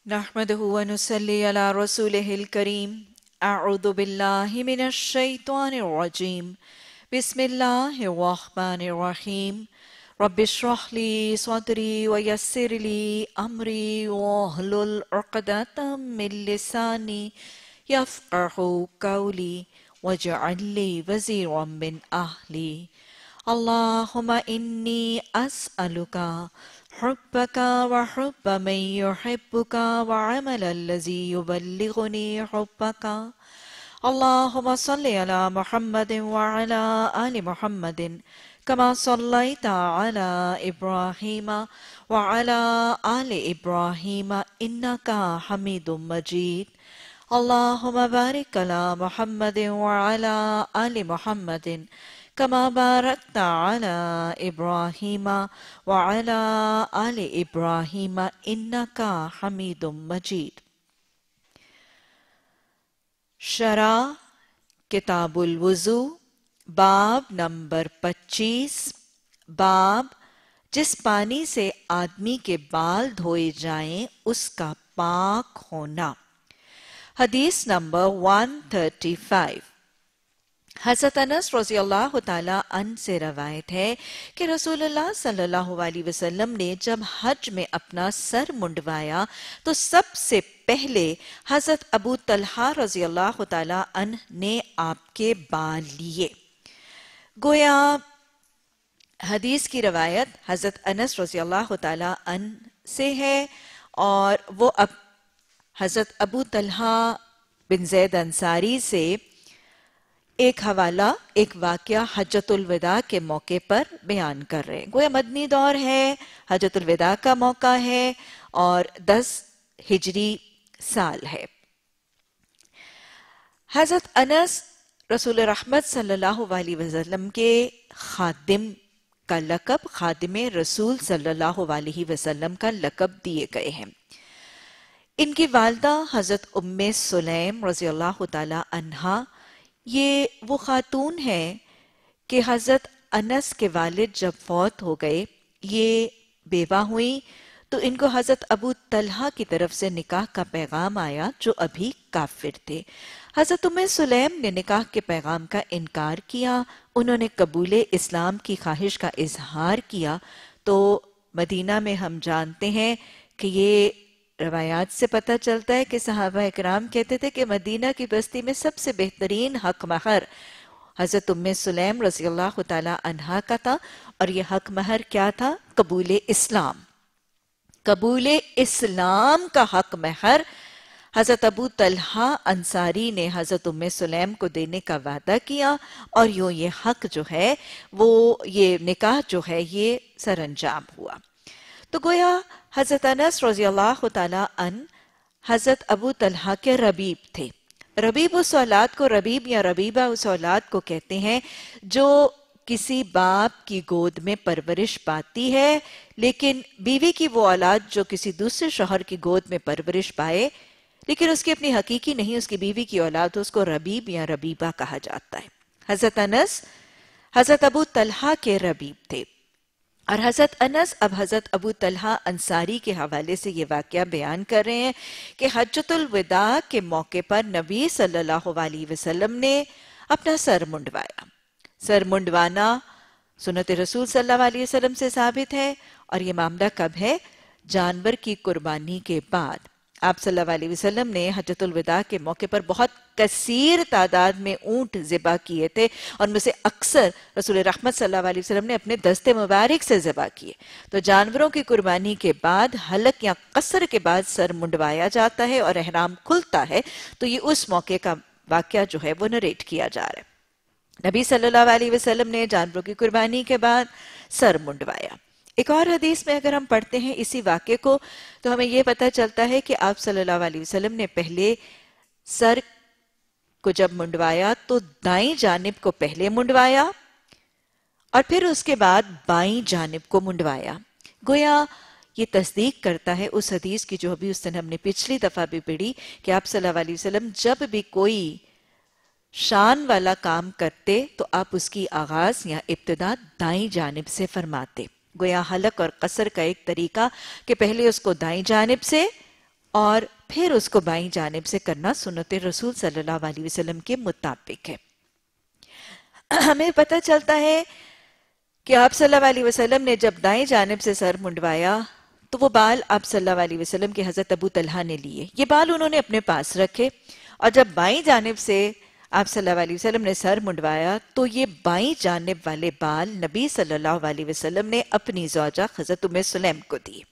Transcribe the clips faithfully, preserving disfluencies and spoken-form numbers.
नहमदुहु व नुसल्ली अला रसूलिहिल करीम। अऊज़ु बिल्लाहि मिनश शैतानिर रजीम। बिस्मिल्लाहिर रहमानिर रहीम। रब्बिश्रह ली सदरी व यस्सिर ली अमरी वहलुल उक़दतम मिन लिसानी यफ़क़हू क़ौली वजअल ली वज़ीरम मिन अहली। अल्लाहुम्मा इन्नी अस्अलुका हुब्बका व हुब्ब मन युहिब्बुका व अमलन लज़ी युबल्लिगुनी हुब्बका। अल्लाहुम्मा सल्लि अला मुहम्मदिन व अला आलि मुहम्मदिन कमा सल्लैता अला इब्राहीम व अला आलि इब्राहीम इन्नका हमीदुम मजीद। अल्लाहुम्मा बारिक अला मुहम्मदिन व अला आलि मुहम्मदिन कमा बारकता अला इब्राहीम व अला आलि इब्राहीम इन्नका हमीदुम मजीद। शरा किताबुल वुज़ू, बाब नंबर पच्चीस। बाब जिस पानी से आदमी के बाल धोए जाएं उसका पाक होना। हदीस नंबर एक सौ पैंतीस। हज़रत अनस रज़ियल्लाहु ताला अन से रवायत है कि रसूलुल्लाह सल्लल्लाहु अलैहि वसल्लम ने जब हज में अपना सर मुंडवाया तो सबसे पहले हज़रत अबू तलहा रज़ियल्लाहु ताला अन ने आपके बाल लिए। गोया हदीस की रवायत हज़रत अनस रज़ियल्लाहु ताला अन से है और वो अब हज़रत अबू तलहा बिन ज़ैद अंसारी से एक हवाला एक वाक़या हज्जतुल विदा के मौके पर बयान कर रहे हैं। गोया मदनी दौर है, हज्जतुल विदा का मौका है और दस हिजरी साल है। हज़रत अनस रसूल रहमत सल्लल्लाहु अलैहि वसल्लम के खादिम का लक़ब, खादिम रसूल सल्लल्लाहु अलैहि वसल्लम का लक़ब दिए गए हैं। इनकी वालदा हज़रत उम्मे सुलैम रज़ियल्लाहु ताला अन्हा, ये वो खातून है कि हज़रत अनस के वालिद जब फौत हो गए, ये बेवा हुई तो इनको हज़रत अबू तलहा की तरफ से निकाह का पैगाम आया जो अभी काफिर थे। हज़रत उम्मे सुलैम ने निकाह के पैगाम का इनकार किया, उन्होंने कबूले इस्लाम की ख्वाहिश का इजहार किया। तो मदीना में हम जानते हैं कि ये रवायात से पता चलता है कि सहाबा इकराम कहते थे कि मदीना की बस्ती में सबसे बेहतरीन हक महर हज़रत उम्मे सुलैम रज़ियल्लाहु ताला अन्हा का था। और यह हक महर क्या था? कबूले इस्लाम। कबूले इस्लाम का हक महर हज़रत अबू तलहा अंसारी ने हज़रत उम्मे सुलैम को देने का वादा किया और यूं ये हक जो है, वो ये निकाह जो है, ये सरअंजाम हुआ। तो गोया हज़रत अनस रज़ियल्लाहु ताला अन हज़रत अबू तलहा के रबीब थे। रबीब उस औलाद को, रबीब या रबीबा उस औलाद को कहते हैं जो किसी बाप की गोद में परवरिश पाती है, लेकिन बीवी की वो औलाद जो किसी दूसरे शौहर की गोद में परवरिश पाए लेकिन उसकी अपनी हकीकी नहीं, उसकी बीवी की औलाद, उसको रबीब या रबीबा कहा जाता है। हज़रत अनस हज़रत अबू तलहा के रबीब थे और हज़रत अनस अब हज़रत अबू तलहा अंसारी के हवाले से ये वाक़या बयान कर रहे हैं कि हज्जतुल विदा के मौके पर नबी सल्लल्लाहु अलैहि वसल्लम ने अपना सर मुंडवाया। सर मुंडवाना सुन्नत रसूल सल्लल्लाहु अलैहि वसल्लम से साबित है और ये मामला कब है? जानवर की कुर्बानी के बाद। आप सल्लल्लाहु अलैहि वसल्लम ने हज्जतुल विदा के मौके पर बहुत कसीर तादाद में ऊंट ज़िबा किए थे और उनमें से अक्सर रसूल रहमत सल्लल्लाहु अलैहि वसल्लम ने अपने दस्ते मुबारक से ज़िबा किए। तो जानवरों की कुर्बानी के बाद हलक या कसर के बाद सर मुंडवाया जाता है और एहराम खुलता है। तो ये उस मौके का वाक़या जो है वो नरेट किया जा रहा है। नबी सल्लल्लाहु अलैहि वसल्लम ने जानवरों की कुर्बानी के बाद सर मुंडवाया। एक और हदीस में अगर हम पढ़ते हैं इसी वाक़े को तो हमें यह पता चलता है कि आप सल्लल्लाहु अलैहि वसल्लम ने पहले सर को जब मुंडवाया तो दाईं जानिब को पहले मुंडवाया और फिर उसके बाद बाईं जानिब को मुंडवाया। गोया ये तस्दीक करता है उस हदीस की जो अभी उस दिन हमने पिछली दफा भी पढ़ी कि आप सल्लल्लाहु अलैहि वसल्लम जब भी कोई शान वाला काम करते तो आप उसकी आगाज या इब्तिदा दाईं जानिब से फरमाते। गोया हलक और कसर का एक तरीका कि पहले उसको दाईं जानिब से اور پھر اس کو بائیں جانب سے کرنا سنت رسول صلی اللہ علیہ وسلم کے مطابق ہے۔ ہمیں پتہ چلتا ہے کہ آپ صلی اللہ علیہ وسلم نے جب دائیں جانب سے سر منڈوایا تو وہ بال آپ صلی اللہ علیہ وسلم کے حضرت ابو طلحہ نے لیے، یہ بال انہوں نے اپنے پاس رکھے، اور جب بائیں جانب سے آپ صلی اللہ علیہ وسلم نے سر منڈوایا تو یہ بائیں جانب والے بال نبی صلی اللہ علیہ وسلم نے اپنی زوجہ حضرت ام سلیم کو دیے،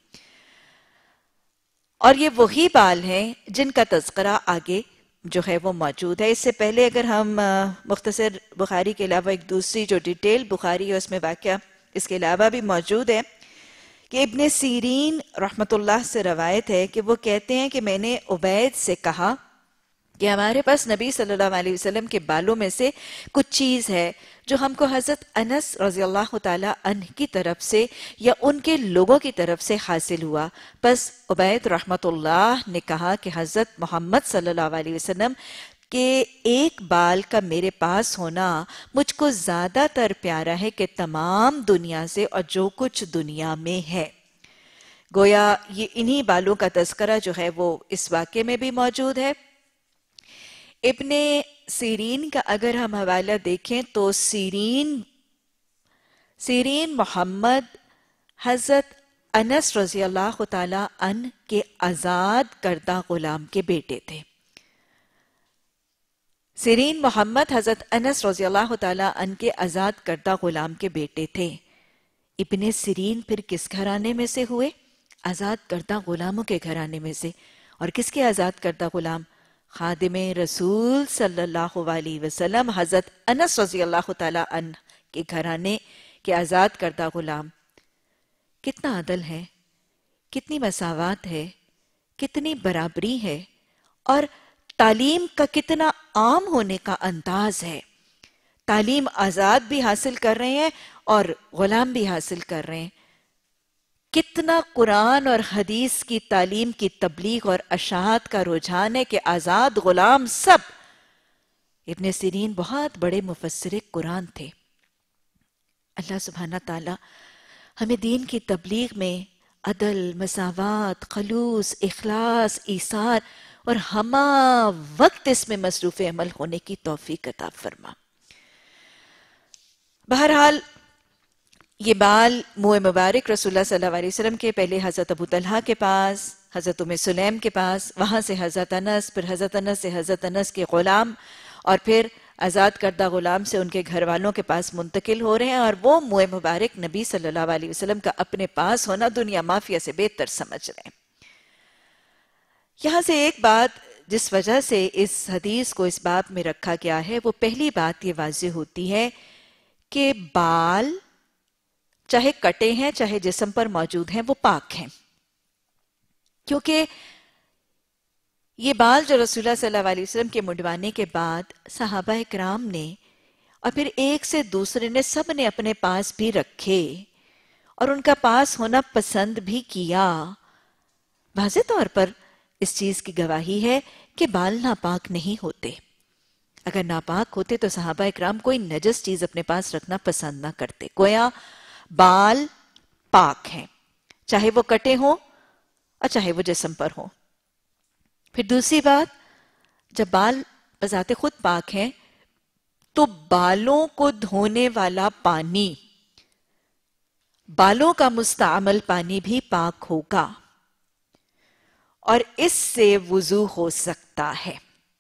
اور یہ وہی بال ہیں جن کا تذکرہ آگے جو ہے وہ موجود ہے۔ اس سے پہلے اگر ہم مختصر بخاری کے علاوہ ایک دوسری جو ڈیٹیل بخاری ہے اس میں واقعہ اس کے علاوہ بھی موجود ہے کہ ابن سیرین رحمت اللہ سے روایت ہے کہ وہ کہتے ہیں کہ میں نے عبید سے کہا کہ ہمارے پاس نبی صلی اللہ علیہ وسلم کے بالوں میں سے کچھ چیز ہے جو ہم کو حضرت انس رضی اللہ تعالی عنہ کی طرف سے یا ان کے لوگوں کی طرف سے حاصل ہوا، بس عبید رحمت اللہ نے کہا کہ حضرت محمد صلی اللہ علیہ وسلم کہ ایک بال کا میرے پاس ہونا مجھ کو زیادہ تر پیارا ہے کہ تمام دنیا سے اور جو کچھ دنیا میں ہے۔ گویا یہ انہی بالوں کا تذکرہ جو ہے وہ اس واقعے میں بھی موجود ہے۔ ابن سیرین کا اگر ہم حوالہ دیکھیں تو سیرین سیرین محمد حضرت انس رضی اللہ تعالی عنہ کے آزاد کردہ غلام کے بیٹے تھے۔ سیرین محمد حضرت انس رضی اللہ تعالی عنہ کے آزاد کردہ غلام کے بیٹے تھے۔ ابن سیرین پھر کس گھرانے میں سے ہوئے؟ آزاد کردہ غلاموں کے گھرانے میں سے۔ اور کس کے آزاد کردہ غلام؟ خادم رسول صلی اللہ علیہ وسلم حضرت انس رضی اللہ تعالی عنہ کے گھرانے کے آزاد کردہ غلام۔ کتنا عدل ہے، کتنی مساوات ہے، کتنی برابری ہے، اور تعلیم کا کتنا عام ہونے کا انداز ہے۔ تعلیم آزاد بھی حاصل کر رہے ہیں اور غلام بھی حاصل کر رہے ہیں۔ کتنا قرآن اور حدیث کی تعلیم کی تبلیغ اور اشاعت کا رجحان ہے کہ آزاد غلام سب۔ ابن سیرین بہت بڑے مفسر قرآن تھے۔ اللہ سبحانہ تعالی ہمیں دین کی تبلیغ میں عدل، مساوات، خلوص، اخلاص، ایثار اور ہمہ وقت اس میں مصروف عمل ہونے کی توفیق عطا فرما۔ بہرحال یہ بال منہ مبارک رسول اللہ صلی اللہ علیہ وسلم کے پہلے حضرت ابو طلحہ کے پاس، حضرت ام سلیم کے پاس، وہاں سے حضرت انس، پھر حضرت انس سے حضرت انس کے غلام، اور پھر آزاد کردہ غلام سے ان کے گھر والوں کے پاس منتقل ہو رہے ہیں، اور وہ منہ مبارک نبی صلی اللہ علیہ وسلم کا اپنے پاس ہونا دنیا مافیا سے بہتر سمجھ رہے ہیں۔ یہاں سے ایک بات جس وجہ سے اس حدیث کو اس باب میں رکھا گیا ہے، وہ پہلی بات یہ واضح ہوتی ہے کہ بال چاہے کٹے ہیں چاہے جسم پر موجود ہیں وہ پاک ہیں، کیونکہ یہ بال جو رسول اللہ صلی اللہ علیہ وسلم کے منڈوانے کے بعد صحابہ اکرام نے اور پھر ایک سے دوسرے نے سب نے اپنے پاس بھی رکھے اور ان کا پاس ہونا پسند بھی کیا، واضح طور پر اس چیز کی گواہی ہے کہ بال ناپاک نہیں ہوتے۔ اگر ناپاک ہوتے تو صحابہ اکرام کوئی نجس چیز اپنے پاس رکھنا پسند نہ کرتے۔ گویا بال پاک ہیں، چاہے وہ کٹے ہوں اور چاہے وہ جسم پر ہوں۔ پھر دوسری بات، جب بال بذات خود پاک ہیں تو بالوں کو دھونے والا پانی، بالوں کا مستعمل پانی بھی پاک ہوگا اور اس سے وضو ہو سکتا ہے۔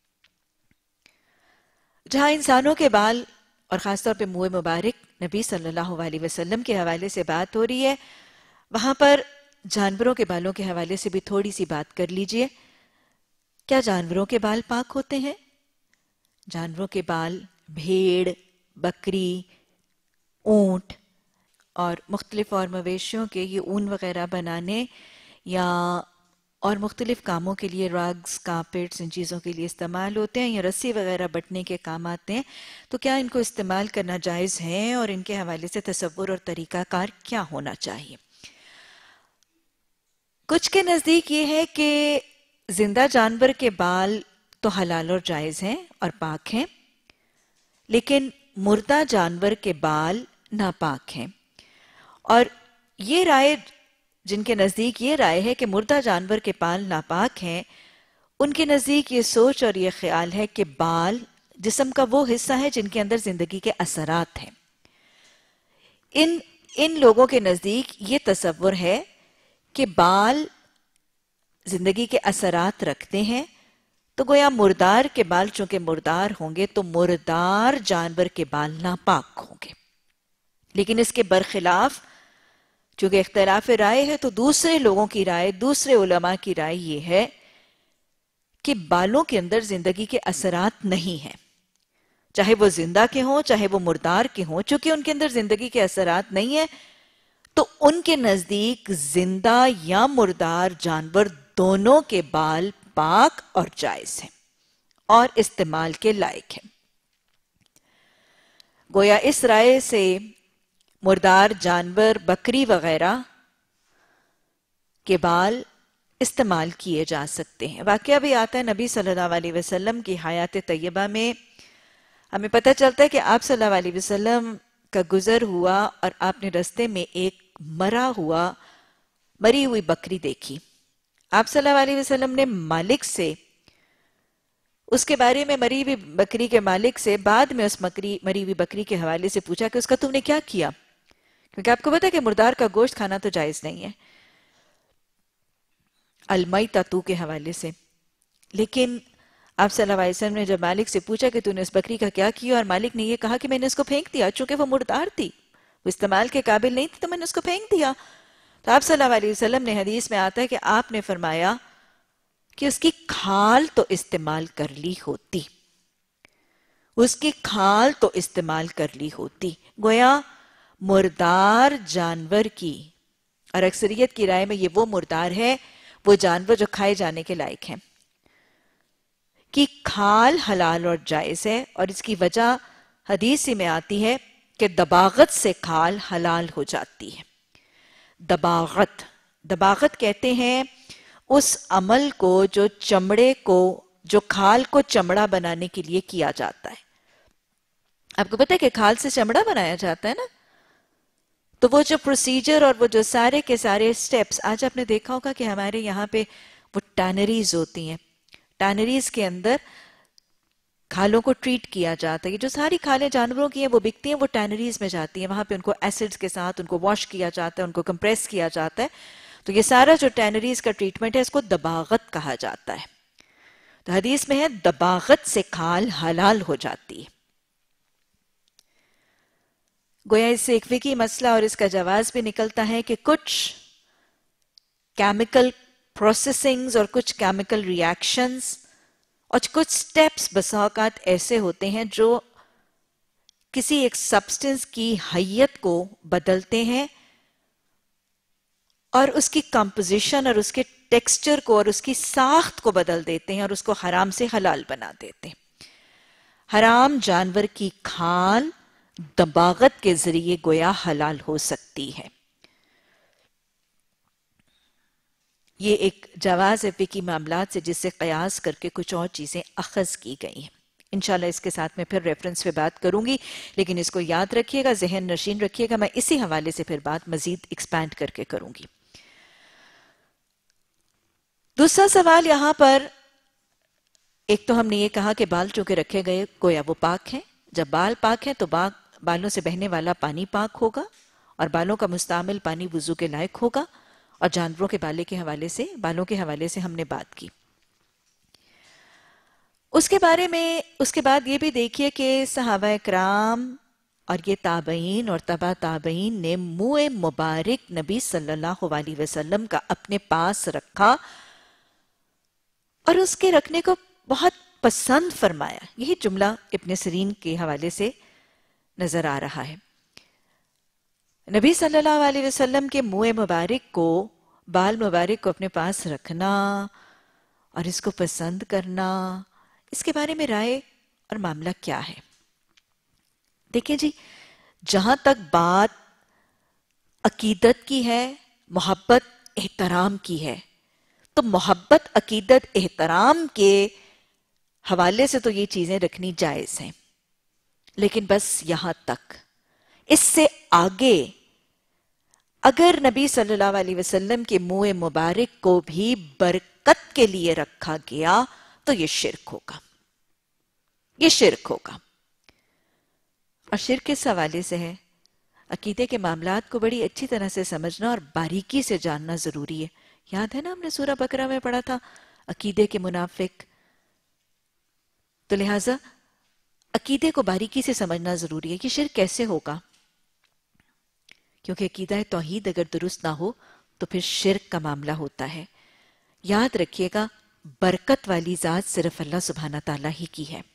جہاں انسانوں کے بال اور خاص طور پہ منہ مبارک نبی صلی اللہ علیہ وسلم کے حوالے سے بات ہو رہی ہے، وہاں پر جانوروں کے بالوں کے حوالے سے بھی تھوڑی سی بات کر لیجئے۔ کیا جانوروں کے بال پاک ہوتے ہیں؟ جانوروں کے بال بھیڑ، بکری، اونٹ اور مختلف اور مویشیوں کے یہ اون وغیرہ بنانے یا اور مختلف کاموں کے لیے راگز، کارپیٹس ان چیزوں کے لیے استعمال ہوتے ہیں، یا رسی وغیرہ بٹنے کے کام آتے ہیں، تو کیا ان کو استعمال کرنا جائز ہے اور ان کے حوالے سے تصور اور طریقہ کار کیا ہونا چاہیے؟ کچھ کے نزدیک یہ ہے کہ زندہ جانور کے بال تو حلال اور جائز ہیں اور پاک ہیں، لیکن مردہ جانور کے بال ناپاک ہیں، اور یہ رائے جن کے نزدیک یہ رائے ہے کہ مردہ جانور کے بال ناپاک ہیں، ان کے نزدیک یہ سوچ اور یہ خیال ہے کہ بال جسم کا وہ حصہ ہے جن کے اندر زندگی کے اثرات ہیں۔ ان ان لوگوں کے نزدیک یہ تصور ہے کہ بال زندگی کے اثرات رکھتے ہیں، تو گویا مردار کے بال چونکہ مردار ہوں گے تو مردار جانور کے بال ناپاک ہوں گے۔ لیکن اس کے برخلاف چونکہ اختلاف رائے ہے تو دوسرے لوگوں کی رائے، دوسرے علماء کی رائے یہ ہے کہ بالوں کے اندر زندگی کے اثرات نہیں ہیں، چاہے وہ زندہ کے ہوں چاہے وہ مردار کے ہوں، چونکہ ان کے اندر زندگی کے اثرات نہیں ہیں تو ان کے نزدیک زندہ یا مردار جانور دونوں کے بال پاک اور جائز ہیں اور استعمال کے لائق ہیں۔ گویا اس رائے سے مردار جانور، بکری وغیرہ کے بال استعمال کیے جا سکتے ہیں۔ واقعہ بھی آتا ہے نبی صلی اللہ علیہ وسلم کی حیات طیبہ میں، ہمیں پتہ چلتا ہے کہ آپ صلی اللہ علیہ وسلم کا گزر ہوا اور آپ نے رستے میں ایک مرا ہوا مری ہوئی بکری دیکھی۔ آپ صلی اللہ علیہ وسلم نے مالک سے اس کے بارے میں، مری ہوئی بکری کے مالک سے بعد میں اس مری ہوئی بکری کے حوالے سے پوچھا کہ اس کا تم نے کیا کیا، کیونکہ آپ کو پتا ہے کہ مردار کا گوشت کھانا تو جائز نہیں ہے المیتۃ کے حوالے سے۔ لیکن آپ صلی اللہ علیہ وسلم نے جب مالک سے پوچھا کہ تو نے اس بکری کا کیا کیا، اور مالک نے یہ کہا کہ میں نے اس کو پھینک دیا، چونکہ وہ مردار تھی، وہ استعمال کے قابل نہیں تھی، تو میں نے اس کو پھینک دیا۔ تو آپ صلی اللہ علیہ وسلم نے، حدیث میں آتا ہے کہ آپ نے فرمایا کہ اس کی کھال تو استعمال کر لی ہوتی، اس کی کھال تو استعمال کر لی ہوتی۔ گویا مردار جانور کی، اور اکثریت کی رائے میں یہ وہ مردار ہے، وہ جانور جو کھائے جانے کے لائق ہیں، کی کھال حلال اور جائز ہے، اور اس کی وجہ حدیث میں آتی ہے کہ دباغت سے کھال حلال ہو جاتی ہے۔ دباغت دباغت کہتے ہیں اس عمل کو جو چمڑے کو، جو کھال کو چمڑا بنانے کے لیے کیا جاتا ہے۔ آپ کو پتہ ہے کہ کھال سے چمڑا بنایا جاتا ہے نا، تو وہ جو پروسیجر اور وہ جو سارے کے سارے سٹیپس، آج آپ نے دیکھا ہوگا کہ ہمارے یہاں پہ وہ ٹینریز ہوتی ہیں، ٹینریز کے اندر کھالوں کو ٹریٹ کیا جاتا ہے۔ یہ جو ساری کھالیں جانوروں کی ہیں وہ بکتی ہیں، وہ ٹینریز میں جاتی ہیں، وہاں پہ ان کو ایسڈز کے ساتھ ان کو واش کیا جاتا ہے، ان کو کمپریس کیا جاتا ہے۔ تو یہ سارا جو ٹینریز کا ٹریٹمنٹ ہے اس کو دباغت کہا جاتا ہے۔ تو حدیث میں ہے دباغت سے کھال حلال ہو جاتی ہے۔ گویا اس سے ایک فقہی مسئلہ اور اس کا جواز بھی نکلتا ہے کہ کچھ کیمیکل پروسیسنگز اور کچھ کیمیکل ریاکشنز اور کچھ سٹیپس بسا اوقات ایسے ہوتے ہیں جو کسی ایک سبسٹنس کی حیت کو بدلتے ہیں اور اس کی کمپوزیشن اور اس کے ٹیکسچر کو اور اس کی ساخت کو بدل دیتے ہیں اور اس کو حرام سے حلال بنا دیتے ہیں۔ حرام جانور کی کھال دباغت کے ذریعے گویا حلال ہو سکتی ہے۔ یہ ایک جواز ہے فقہی معاملات سے جس سے قیاس کر کے کچھ اور چیزیں اخذ کی گئی ہیں۔ انشاءاللہ اس کے ساتھ میں پھر ریفرنس پہ بات کروں گی، لیکن اس کو یاد رکھیے گا، ذہن نشین رکھیے گا، میں اسی حوالے سے پھر بات مزید ایکسپینڈ کر کے کروں گی۔ دوسرا سوال یہاں پر، ایک تو ہم نے یہ کہا کہ بال چونکہ رکھے گئے گویا وہ پاک ہیں، جب بال پاک ہیں تو بالوں سے بہنے والا پانی پاک ہوگا اور بالوں کا مستعمل پانی وضو کے لائق ہوگا، اور جانوروں کے بالے کے حوالے سے بالوں کے حوالے سے ہم نے بات کی۔ اس کے بارے میں اس کے بعد یہ بھی دیکھیے کہ صحابہ کرام اور یہ تابعین اور تبع تابعین نے منہ مبارک نبی صلی اللہ علیہ وسلم کا اپنے پاس رکھا اور اس کے رکھنے کو بہت پسند فرمایا۔ یہی جملہ ابن سیرین کے حوالے سے نظر آ رہا ہے۔ نبی صلی اللہ علیہ وسلم کے منہ مبارک کو، بال مبارک کو اپنے پاس رکھنا اور اس کو پسند کرنا، اس کے بارے میں رائے اور معاملہ کیا ہے؟ دیکھیں جی، جہاں تک بات عقیدت کی ہے، محبت احترام کی ہے، تو محبت عقیدت احترام کے حوالے سے تو یہ چیزیں رکھنی جائز ہیں، لیکن بس یہاں تک۔ اس سے آگے اگر نبی صلی اللہ علیہ وسلم کے منہ مبارک کو بھی برکت کے لیے رکھا گیا تو یہ شرک ہوگا، یہ شرک ہوگا۔ اور شرک کس حوالے سے ہے؟ عقیدے کے معاملات کو بڑی اچھی طرح سے سمجھنا اور باریکی سے جاننا ضروری ہے۔ یاد ہے نا ہم نے سورہ بقرہ میں پڑھا تھا عقیدے کے منافق، تو لہٰذا عقیدے کو باریکی سے سمجھنا ضروری ہے۔ یہ شرک کیسے ہوگا؟ کیونکہ عقیدہ توحید اگر درست نہ ہو تو پھر شرک کا معاملہ ہوتا ہے۔ یاد رکھیے گا برکت والی ذات صرف اللہ سبحانہ تعالیٰ ہی کی ہے،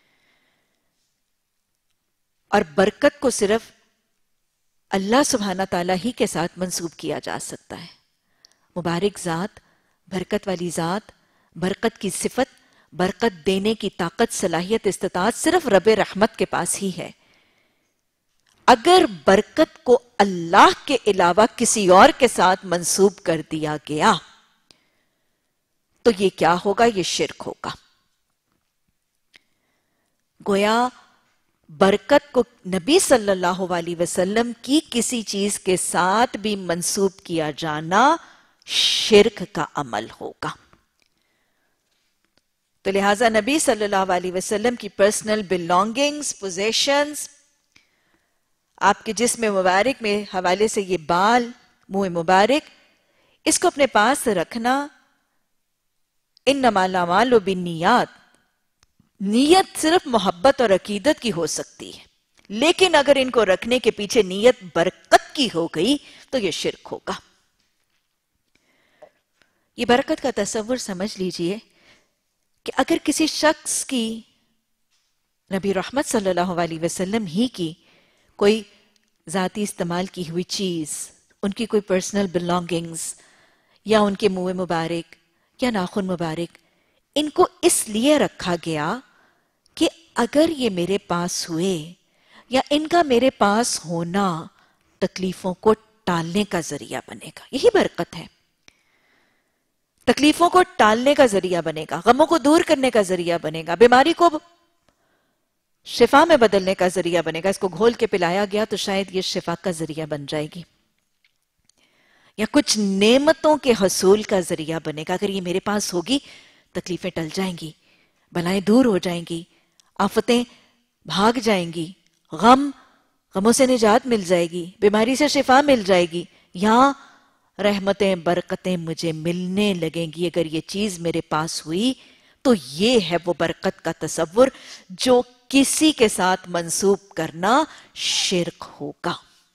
اور برکت کو صرف اللہ سبحانہ تعالیٰ ہی کے ساتھ منسوب کیا جا سکتا ہے۔ مبارک ذات، برکت والی ذات، برکت کی صفت، برکت دینے کی طاقت، صلاحیت، استطاعت صرف رب رحمت کے پاس ہی ہے۔ اگر برکت کو اللہ کے علاوہ کسی اور کے ساتھ منسوب کر دیا گیا تو یہ کیا ہوگا؟ یہ شرک ہوگا۔ گویا برکت کو نبی صلی اللہ علیہ وسلم کی کسی چیز کے ساتھ بھی منسوب کیا جانا شرک کا عمل ہوگا۔ تو لہٰذا نبی صلی اللہ علیہ وسلم کی پرسنل بلانگنگز، پوزیشنز، آپ کے جسم مبارک میں حوالے سے یہ بال، منہ مبارک، اس کو اپنے پاس رکھنا، انما الاعمال بالنیات، نیت صرف محبت اور عقیدت کی ہو سکتی ہے، لیکن اگر ان کو رکھنے کے پیچھے نیت برکت کی ہو گئی تو یہ شرک ہوگا۔ یہ برکت کا تصور سمجھ لیجئے کہ اگر کسی شخص کی، نبی رحمت صلی اللہ علیہ وسلم ہی کی کوئی ذاتی استعمال کی ہوئی چیز، ان کی کوئی پرسنل بلانگنگز، یا ان کے منہ مبارک یا ناخن مبارک، ان کو اس لیے رکھا گیا کہ اگر یہ میرے پاس ہوئے یا ان کا میرے پاس ہونا تکلیفوں کو ٹالنے کا ذریعہ بنے گا، یہی برکت ہے۔ تکلیفوں کو ٹالنے کا ذریعہ بنے گا، غموں کو دور کرنے کا ذریعہ بنے گا، بیماری کو شفا میں بدلنے کا ذریعہ بنے گا۔ اس کو گھول کے پلایا گیا تو شاید یہ شفا کا ذریعہ بن جائے گی، یا کچھ نعمتوں کے حصول کا ذریعہ بنے گا۔ اگر یہ میرے پاس ہوگی تکلیفیں ٹل جائیں گی، بلائیں دور ہو جائیں گی، آفتیں بھاگ جائیں گی، غم غموں سے نجات مل جائے گی، بیماری سے شفا مل جائے گی، یہاں رحمتیں برکتیں مجھے ملنے لگیں گی اگر یہ چیز میرے پاس ہوئی۔ تو یہ ہے وہ برکت کا تصور جو کسی کے ساتھ منسوب کرنا شرک ہوگا۔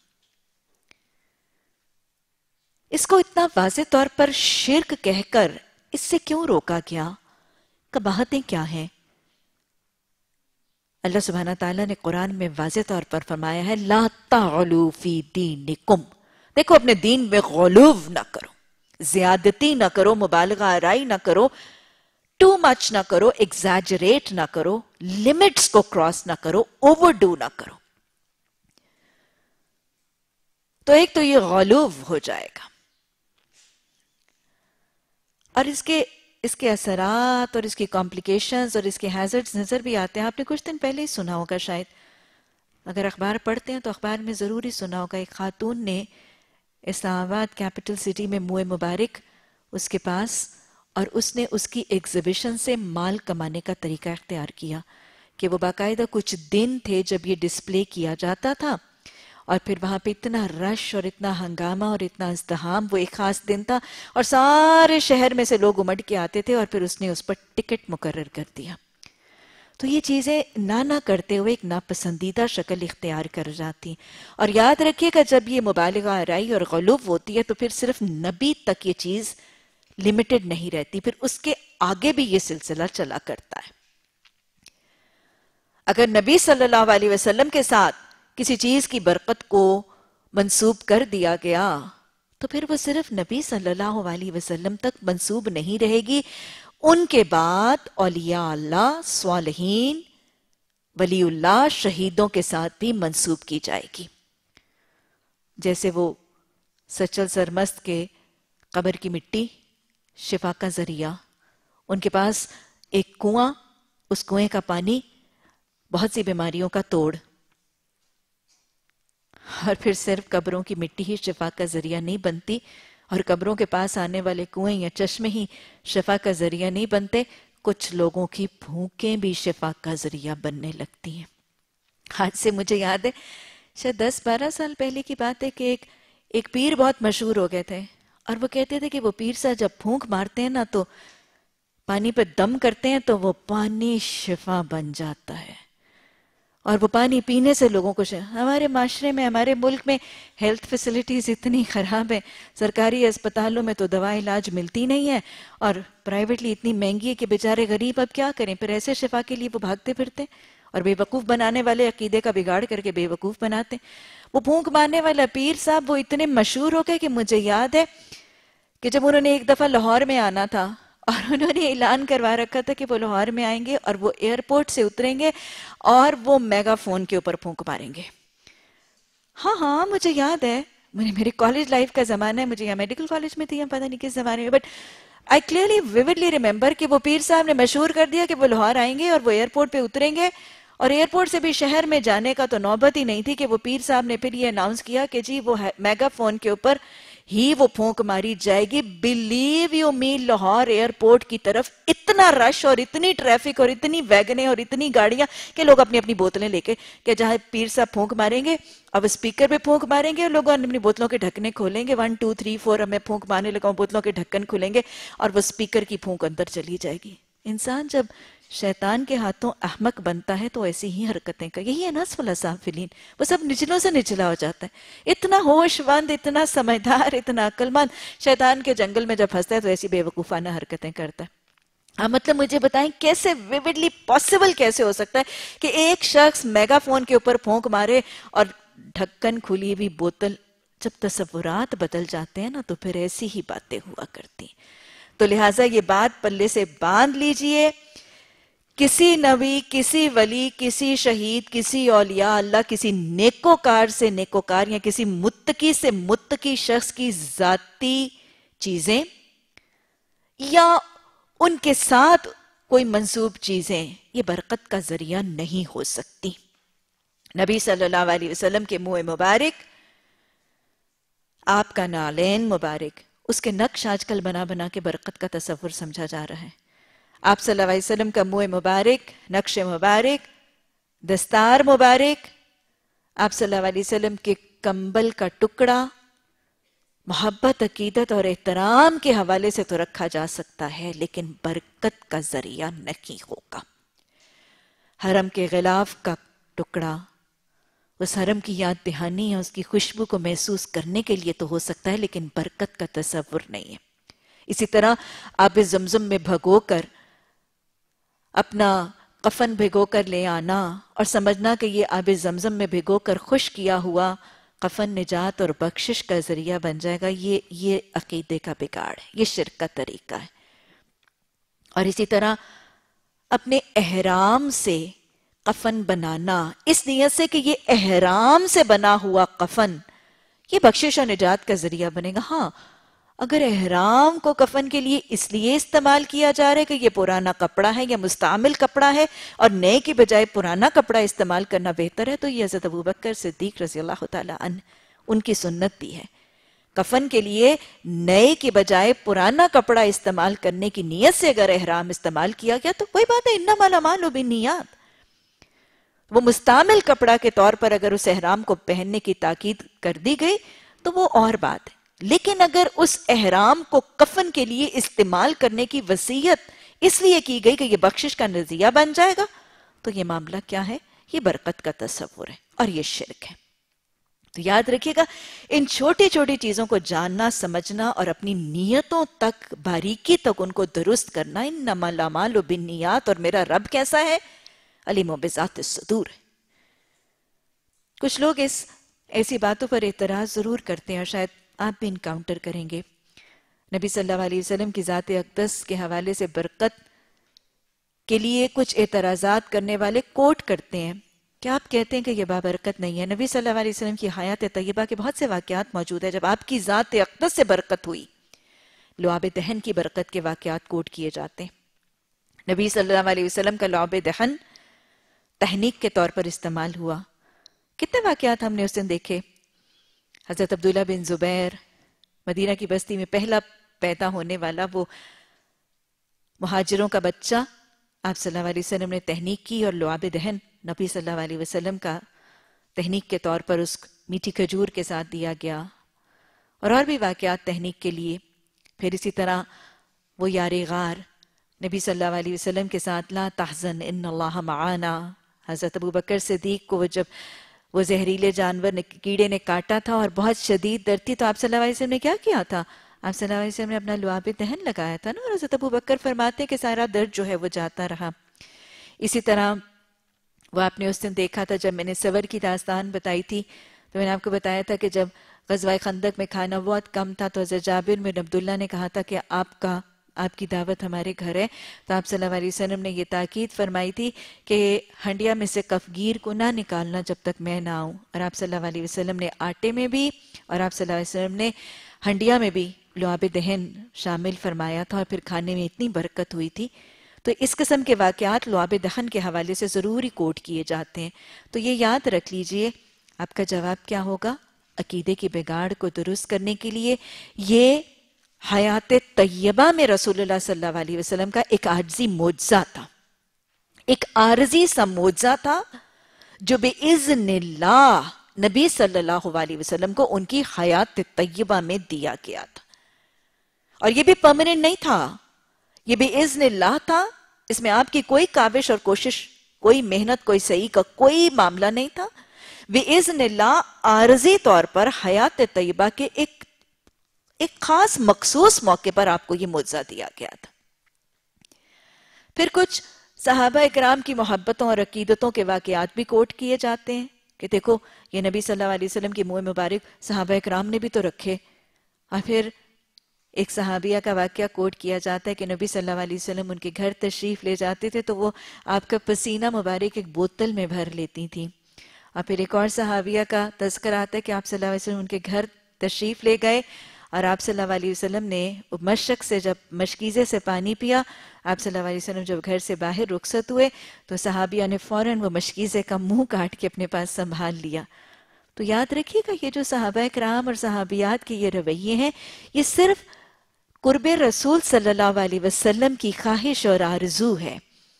اس کو اتنا واضح طور پر شرک کہہ کر اس سے کیوں روکا گیا؟ قباحتیں کیا ہیں؟ اللہ سبحانہ تعالیٰ نے قرآن میں واضح طور پر فرمایا ہے لا تغلوا فی دینکم، دیکھو اپنے دین میں غلو نہ کرو، زیادتی نہ کرو، مبالغہ آرائی نہ کرو، ٹو مچ نہ کرو، ایگزیجریٹ نہ کرو، لمٹس کو کراس نہ کرو، اوور ڈو نہ کرو۔ تو ایک تو یہ غلو ہو جائے گا، اور اس کے اس کے اثرات اور اس کی کمپلیکیشنز اور اس کے ہیزرڈز نظر بھی آتے ہیں۔ آپ نے کچھ دن پہلے ہی سنا ہوگا، شاید اگر اخبار پڑھتے ہیں تو اخبار میں ضرور ہی سنا ہوگا، ایک خاتون نے اسلام آباد کیپٹل سٹی میں منہ مبارک اس کے پاس، اور اس نے اس کی ایگزیبیشن سے مال کمانے کا طریقہ اختیار کیا کہ وہ باقاعدہ کچھ دن تھے جب یہ ڈسپلے کیا جاتا تھا، اور پھر وہاں پہ اتنا رش اور اتنا ہنگامہ اور اتنا ازدحام، وہ ایک خاص دن تھا اور سارے شہر میں سے لوگ امٹ کے آتے تھے، اور پھر اس نے اس پر ٹکٹ مقرر کر دیا۔ تو یہ چیزیں نہ نہ کرتے ہوئے ایک ناپسندیدہ شکل اختیار کر جاتی ہیں۔ اور یاد رکھیے گا جب یہ مبالغہ آرائی اور غلو ہوتی ہے تو پھر صرف نبی تک یہ چیز لمیٹڈ نہیں رہتی، پھر اس کے آگے بھی یہ سلسلہ چلا کرتا ہے۔ اگر نبی صلی اللہ علیہ وسلم کے ساتھ کسی چیز کی برکت کو منسوب کر دیا گیا تو پھر وہ صرف نبی صلی اللہ علیہ وسلم تک منسوب نہیں رہے گی، ان کے بعد اولیاء اللہ، صالحین، ولی اللہ، شہیدوں کے ساتھ بھی منسوب کی جائے گی۔ جیسے وہ سچل سرمست کے قبر کی مٹی شفا کا ذریعہ، ان کے پاس ایک کنواں، اس کنویں کا پانی بہت سی بیماریوں کا توڑ، اور پھر صرف قبروں کی مٹی ہی شفا کا ذریعہ نہیں بنتی، اور قبروں کے پاس آنے والے کنویں یا چشمے ہی شفا کا ذریعہ نہیں بنتے، کچھ لوگوں کی بھوکیں بھی شفا کا ذریعہ بننے لگتی ہیں۔ آج سے مجھے یاد ہے، شاید دس بارہ سال پہلے کی بات ہے کہ ایک ایک پیر بہت مشہور ہو گئے تھے، اور وہ کہتے تھے کہ وہ پیر صاحب جب پھونک مارتے ہیں نا تو پانی پہ دم کرتے ہیں تو وہ پانی شفا بن جاتا ہے، اور وہ پانی پینے سے لوگوں کو شفا۔ ہمارے معاشرے میں، ہمارے ملک میں ہیلتھ فیسلٹیز اتنی خراب ہیں، سرکاری اسپتالوں میں تو دوا علاج ملتی نہیں ہے، اور پرائیویٹلی اتنی مہنگی ہے کہ بیچارے غریب اب کیا کریں، پھر ایسے شفا کے لیے وہ بھاگتے پھرتے، اور بے وقوف بنانے والے عقیدے کا بگاڑ کر کے بے وقوف بناتے۔ وہ پھونک مارنے والا پیر صاحب وہ اتنے مشہور ہو گئے کہ مجھے یاد ہے کہ جب انہوں نے ایک دفعہ لاہور میں آنا تھا، اور انہوں نے اعلان کروا رکھا تھا کہ وہ لاہور میں آئیں گے اور وہ ایئرپورٹ سے اتریں گے اور وہ میگا فون کے اوپر پھونک ماریں گے۔ ہاں ہاں مجھے یاد ہے، میرے کالج لائف کا زمانہ ہے، مجھے یا میڈیکل کالج میں تھی یا پتہ نہیں کس زمانے میں، but I clearly vividly remember کہ وہ پیر صاحب نے مشہور کر دیا کہ وہ لاہور آئیں گے اور وہ ایئرپورٹ پہ اتریں گے، اور ایئرپورٹ سے بھی شہر میں جانے کا تو نوبت ہی نہیں تھی کہ وہ پیر صاحب نے پھر یہ اناؤنس کیا کہ جی وہ میگا فون کے اوپر ہی وہ پھونک ماری جائے گی۔ Believe you me, Lahore airport کی طرف اتنا رش اور اتنی ٹریفک اور اتنی ویگنیں اور اتنی گاڑیاں کہ لوگ اپنی اپنی بوتلیں لے کے، کہ جہاں پیر صاحب پھونک ماریں گے اب اسپیکر پہ پھونک ماریں گے اور لوگ اپنی بوتلوں کے ڈھکنے کھولیں گے، ون ٹو تھری فور ہمیں پھونک مارنے لگا، بوتلوں کے ڈھکن کھلیں گے اور وہ اسپیکر کی پھونک اندر چلی جائے گی۔ انسان جب شیطان کے ہاتھوں احمق بنتا ہے تو ایسی ہی حرکتیں کر، یہی ہے نصف الاسافلین، وہ سب نچلوں سے نچلا ہو جاتا ہے، اتنا ہوش مند، اتنا سمجھدار، اتنا عقل مند، شیطان کے جنگل میں جب پھنستا ہے تو ایسی بے وقوفانہ حرکتیں کرتا ہے۔ ہاں مطلب مجھے بتائیں کیسے ویوڈلی پاسبل کیسے ہو سکتا ہے کہ ایک شخص میگا فون کے اوپر پھونک مارے اور ڈھکن کھلی ہوئی بوتل۔ جب تصورات بدل جاتے ہیں نا تو پھر ایسی ہی باتیں ہوا کرتی ہیں۔ تو لہٰذا یہ بات پلے سے باندھ لیجئے، کسی نبی، کسی ولی، کسی شہید، کسی اولیاء اللہ، کسی نیکوکار سے نیکوکار یا کسی متقی سے متقی شخص کی ذاتی چیزیں یا ان کے ساتھ کوئی منسوب چیزیں یہ برکت کا ذریعہ نہیں ہو سکتی۔ نبی صلی اللہ علیہ وسلم کے منہ مبارک، آپ کا نالین مبارک، اس کے نقش آج کل بنا بنا کے برکت کا تصور سمجھا جا رہا ہے۔ آپ صلی اللہ علیہ وسلم کا منہ مبارک، نقش مبارک، دستار مبارک، آپ صلی اللہ علیہ وسلم کے کمبل کا ٹکڑا محبت، عقیدت اور احترام کے حوالے سے تو رکھا جا سکتا ہے، لیکن برکت کا ذریعہ نہیں ہوگا۔ حرم کے غلاف کا ٹکڑا اس حرم کی یاد دہانی ہے، اس کی خوشبو کو محسوس کرنے کے لیے تو ہو سکتا ہے، لیکن برکت کا تصور نہیں ہے۔ اسی طرح آب زمزم میں بھگو کر اپنا کفن بھگو کر لے آنا اور سمجھنا کہ یہ آب زمزم میں بھگو کر خشک کیا ہوا کفن نجات اور بخشش کا ذریعہ بن جائے گا، یہ یہ عقیدے کا بگاڑ ہے، یہ شرک کا طریقہ ہے۔ اور اسی طرح اپنے احرام سے کفن بنانا اس نیت سے کہ یہ احرام سے بنا ہوا کفن یہ بخشش اور نجات کا ذریعہ بنے گا۔ ہاں اگر احرام کو کفن کے لیے اس لیے استعمال کیا جا رہا ہے کہ یہ پرانا کپڑا ہے یا مستعمل کپڑا ہے اور نئے کی بجائے پرانا کپڑا استعمال کرنا بہتر ہے، تو یہ حضرت ابوبکر صدیق رضی اللہ تعالیٰ عنہ ان کی سنت بھی ہے۔ کفن کے لیے نئے کی بجائے پرانا کپڑا استعمال کرنے کی نیت سے اگر احرام استعمال کیا گیا تو کوئی بات ہے، انما الاعمال بالنیات۔ وہ مستعمل کپڑا کے طور پر اگر اس احرام کو پہننے کی تاکید کر دی گئی تو وہ اور بات ہے، لیکن اگر اس احرام کو کفن کے لیے استعمال کرنے کی وصیت اس لیے کی گئی کہ یہ بخشش کا نذریہ بن جائے گا تو یہ معاملہ کیا ہے؟ یہ برکت کا تصور ہے اور یہ شرک ہے۔ تو یاد رکھیے گا، ان چھوٹی چھوٹی چیزوں کو جاننا، سمجھنا اور اپنی نیتوں تک باریکی تک ان کو درست کرنا، انما الاعمال بالنیات، اور میرا رب کیسا ہے؟ علیم بذات الصدور ہے۔ کچھ لوگ اس ایسی باتوں پر اعتراض ضرور کرتے ہیں اور شاید آپ بھی انکاؤنٹر کریں گے۔ نبی صلی اللہ علیہ وسلم کی ذات اقدس کے حوالے سے برکت کے لیے کچھ اعتراضات کرنے والے کوٹ کرتے ہیں کہ آپ کہتے ہیں کہ یہ بابرکت نہیں ہے۔ نبی صلی اللہ علیہ وسلم کی حیات طیبہ کے بہت سے واقعات موجود ہیں جب آپ کی ذات اقدس سے برکت ہوئی۔ لعاب دہن کی برکت کے واقعات کوٹ کیے جاتے ہیں۔ نبی صلی اللہ علیہ وسلم کا لعاب دہن تحنیک کے طور پر استعمال ہوا۔ کتنے واقعات ہم نے اس دن دیکھے حضرت عبداللہ بن زبیر، مدینہ کی بستی میں پہلا پیدا ہونے والا وہ مہاجروں کا بچہ، آپ صلی اللہ علیہ وسلم نے تحنیک کی اور لعاب دہن نبی صلی اللہ علیہ وسلم کا تحنیک کے طور پر اس میٹھی کھجور کے ساتھ دیا گیا، اور اور بھی واقعات تحنیک کے لیے. پھر اسی طرح وہ یار غار نبی صلی اللہ علیہ وسلم کے ساتھ لا تحزن ان اللہ معانا. حضرت ابو بکر صدیق کو وہ جب وہ زہریلے جانور نے کیڑے نے کاٹا تھا اور بہت شدید درد تھی تو آپ صلی اللہ علیہ وسلم نے کیا کیا تھا؟ آپ صلی اللہ علیہ وسلم نے اپنا لعاب دہن لگایا تھا نا، اور حضرت ابو بکر فرماتے ہیں کہ سارا درد جو ہے وہ جاتا رہا. اسی طرح وہ آپ نے اس دن دیکھا تھا جب میں نے صبر کی داستان بتائی تھی تو میں نے آپ کو بتایا تھا کہ جب غزوہ خندق میں کھانا بہت کم تھا تو حضرت جابر بن عبداللہ نے کہا تھا کہ آپ کا آپ کی دعوت ہمارے گھر ہے، تو آپ صلی اللہ علیہ وسلم نے یہ تاکید فرمائی تھی کہ ہنڈیا میں سے کفگیر کو نہ نکالنا جب تک میں نہ آؤں. اور آپ صلی اللہ علیہ وسلم نے آٹے میں بھی اور آپ صلی اللہ علیہ وسلم نے ہنڈیا میں بھی لعاب دہن شامل فرمایا تھا، اور پھر کھانے میں اتنی برکت ہوئی تھی. تو اس قسم کے واقعات لعاب دہن کے حوالے سے ضروری کوٹ کیے جاتے ہیں. تو یہ یاد رکھ لیجئے. آپ کا جواب کیا ہوگا؟ عقیدے کی بگاڑ کو درست کرنے کے لیے یہ حیات طیبہ میں رسول اللہ صلی اللہ علیہ وسلم کا ایک عارضی معجزہ تھا، ایک عارضی سا معجزہ تھا جو بِإِذْنِ اللہ نبی صلی اللہ علیہ وسلم کو ان کی حیات طیبہ میں دیا گیا تھا. اور یہ بھی پرماننٹ نہیں تھا، یہ بِإِذْنِ اللہ تھا. اس میں آپ کی کوئی کاوش اور کوشش، کوئی محنت، کوئی صحیح کا کوئی معاملہ نہیں تھا. بِإِذْنِ اللہ عارضی طور پر حیات طیبہ کے ایک ایک خاص مخصوص موقع پر آپ کو یہ معجزہ دیا گیا تھا. پھر کچھ صحابہ اکرام کی محبتوں اور عقیدتوں کے واقعات بھی کوٹ کیے جاتے ہیں کہ دیکھو یہ نبی صلی اللہ علیہ وسلم کی منہ مبارک صحابہ اکرام نے بھی تو رکھے. اور پھر ایک صحابیہ کا واقعہ کوٹ کیا جاتا ہے کہ نبی صلی اللہ علیہ وسلم ان کے گھر تشریف لے جاتے تھے تو وہ آپ کا پسینہ مبارک ایک بوتل میں بھر لیتی تھی. اور پھر ایک اور صحابیہ کا تذکر آتا ہے کہ آپ صلی اللہ علیہ وسلم ان کے گھر تشریف لے گئے اور آپ صلی اللہ علیہ وسلم نے مشک سے جب مشکیزے سے پانی پیا، آپ صلی اللہ علیہ وسلم جب گھر سے باہر رخصت ہوئے تو صحابیہ نے فوراً وہ مشکیزے کا منہ کاٹ کے اپنے پاس سنبھال لیا. تو یاد رکھیے گا یہ جو صحابہ کرام اور صحابیات کے یہ رویے ہیں یہ صرف قرب رسول صلی اللہ علیہ وسلم کی خواہش اور آرزو ہے.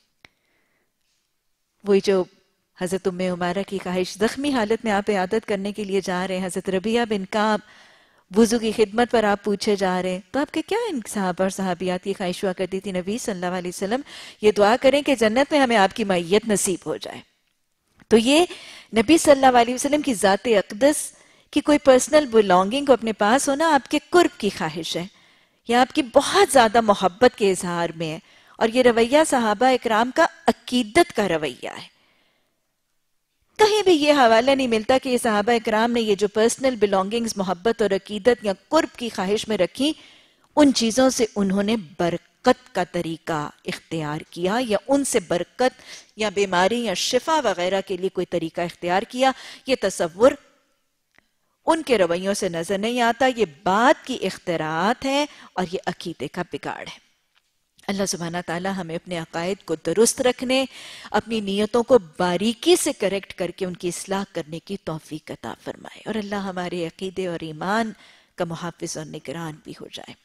وہی جو حضرت ام عمارہ کی خواہش، زخمی حالت میں آپ عیادت کرنے کے لیے جا رہے ہیں، حضرت ربیعہ بن کعب وضو کی خدمت پر آپ پوچھے جا رہے ہیں، تو آپ کے کیا ان صحابہ اور صحابیات کی خواہش ہوا کرتی تھی؟ نبی صلی اللہ علیہ وسلم یہ دعا کریں کہ جنت میں ہمیں آپ کی معیت نصیب ہو جائے. تو یہ نبی صلی اللہ علیہ وسلم کی ذات اقدس کی کوئی پرسنل بلانگنگ کو اپنے پاس ہونا آپ کے قرب کی خواہش ہے یا آپ کی بہت زیادہ محبت کے اظہار میں ہے. اور یہ رویہ صحابہ اکرام کا عقیدت کا رویہ ہے. کہیں بھی یہ حوالہ نہیں ملتا کہ یہ صحابہ اکرام نے یہ جو پرسنل بلانگنگز محبت اور عقیدت یا قرب کی خواہش میں رکھی، ان چیزوں سے انہوں نے برکت کا طریقہ اختیار کیا یا ان سے برکت یا بیماری یا شفا وغیرہ کے لیے کوئی طریقہ اختیار کیا. یہ تصور ان کے رویوں سے نظر نہیں آتا. یہ بات کی اختراعات ہیں اور یہ عقیدے کا بگاڑ ہے. اللہ سبحانہ تعالی ہمیں اپنے عقائد کو درست رکھنے، اپنی نیتوں کو باریکی سے کریکٹ کر کے ان کی اصلاح کرنے کی توفیق عطا فرمائے، اور اللہ ہمارے عقیدے اور ایمان کا محافظ اور نگران بھی ہو جائے.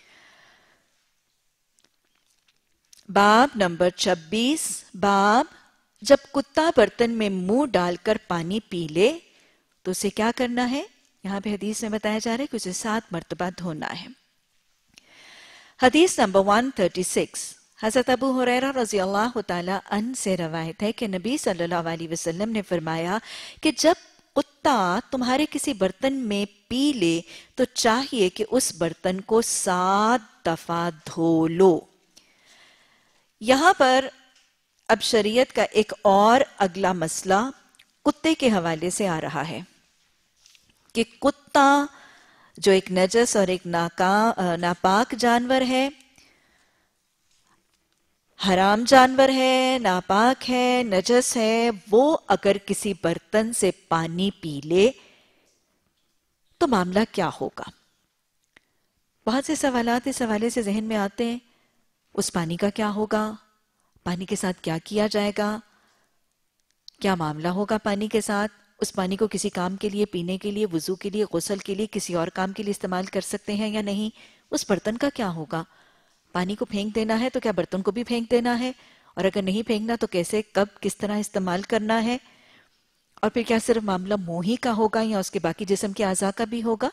باب نمبر چھبیس. باب جب کتا برتن میں منہ ڈال کر پانی پی لے تو اسے کیا کرنا ہے؟ یہاں پہ حدیث میں بتایا جا رہا ہے کہ اسے سات مرتبہ دھونا ہے. حدیث نمبر ایک سو چھتیس. حضرت ابو ہریرہ رضی اللہ تعالی عنہ سے روایت ہے کہ نبی صلی اللہ علیہ وسلم نے فرمایا کہ جب کتا تمہارے کسی برتن میں پی لے تو چاہیے کہ اس برتن کو سات دفعہ دھو لو. یہاں پر اب شریعت کا ایک اور اگلا مسئلہ کتے کے حوالے سے آ رہا ہے کہ کتا جو ایک نجس اور ایک ناپاک جانور ہے، حرام جانور ہے، ناپاک ہے، نجس ہے، وہ اگر کسی برتن سے پانی پی لے تو معاملہ کیا ہوگا؟ بہت سے سوالات اس حوالے سے ذہن میں آتے ہیں. اس پانی کا کیا ہوگا؟ پانی کے ساتھ کیا کیا جائے گا؟ کیا معاملہ ہوگا پانی کے ساتھ؟ اس پانی کو کسی کام کے لیے، پینے کے لیے، وضو کے لیے، غسل کے لیے، کسی اور کام کے لیے استعمال کر سکتے ہیں یا نہیں؟ اس برتن کا کیا ہوگا؟ پانی کو پھینک دینا ہے تو کیا برتن کو بھی پھینک دینا ہے؟ اور اگر نہیں پھینکنا تو کیسے، کب، کس طرح استعمال کرنا ہے؟ اور پھر کیا صرف معاملہ منہ ہی کا ہوگا یا اس کے باقی جسم کے اعضاء کا بھی ہوگا؟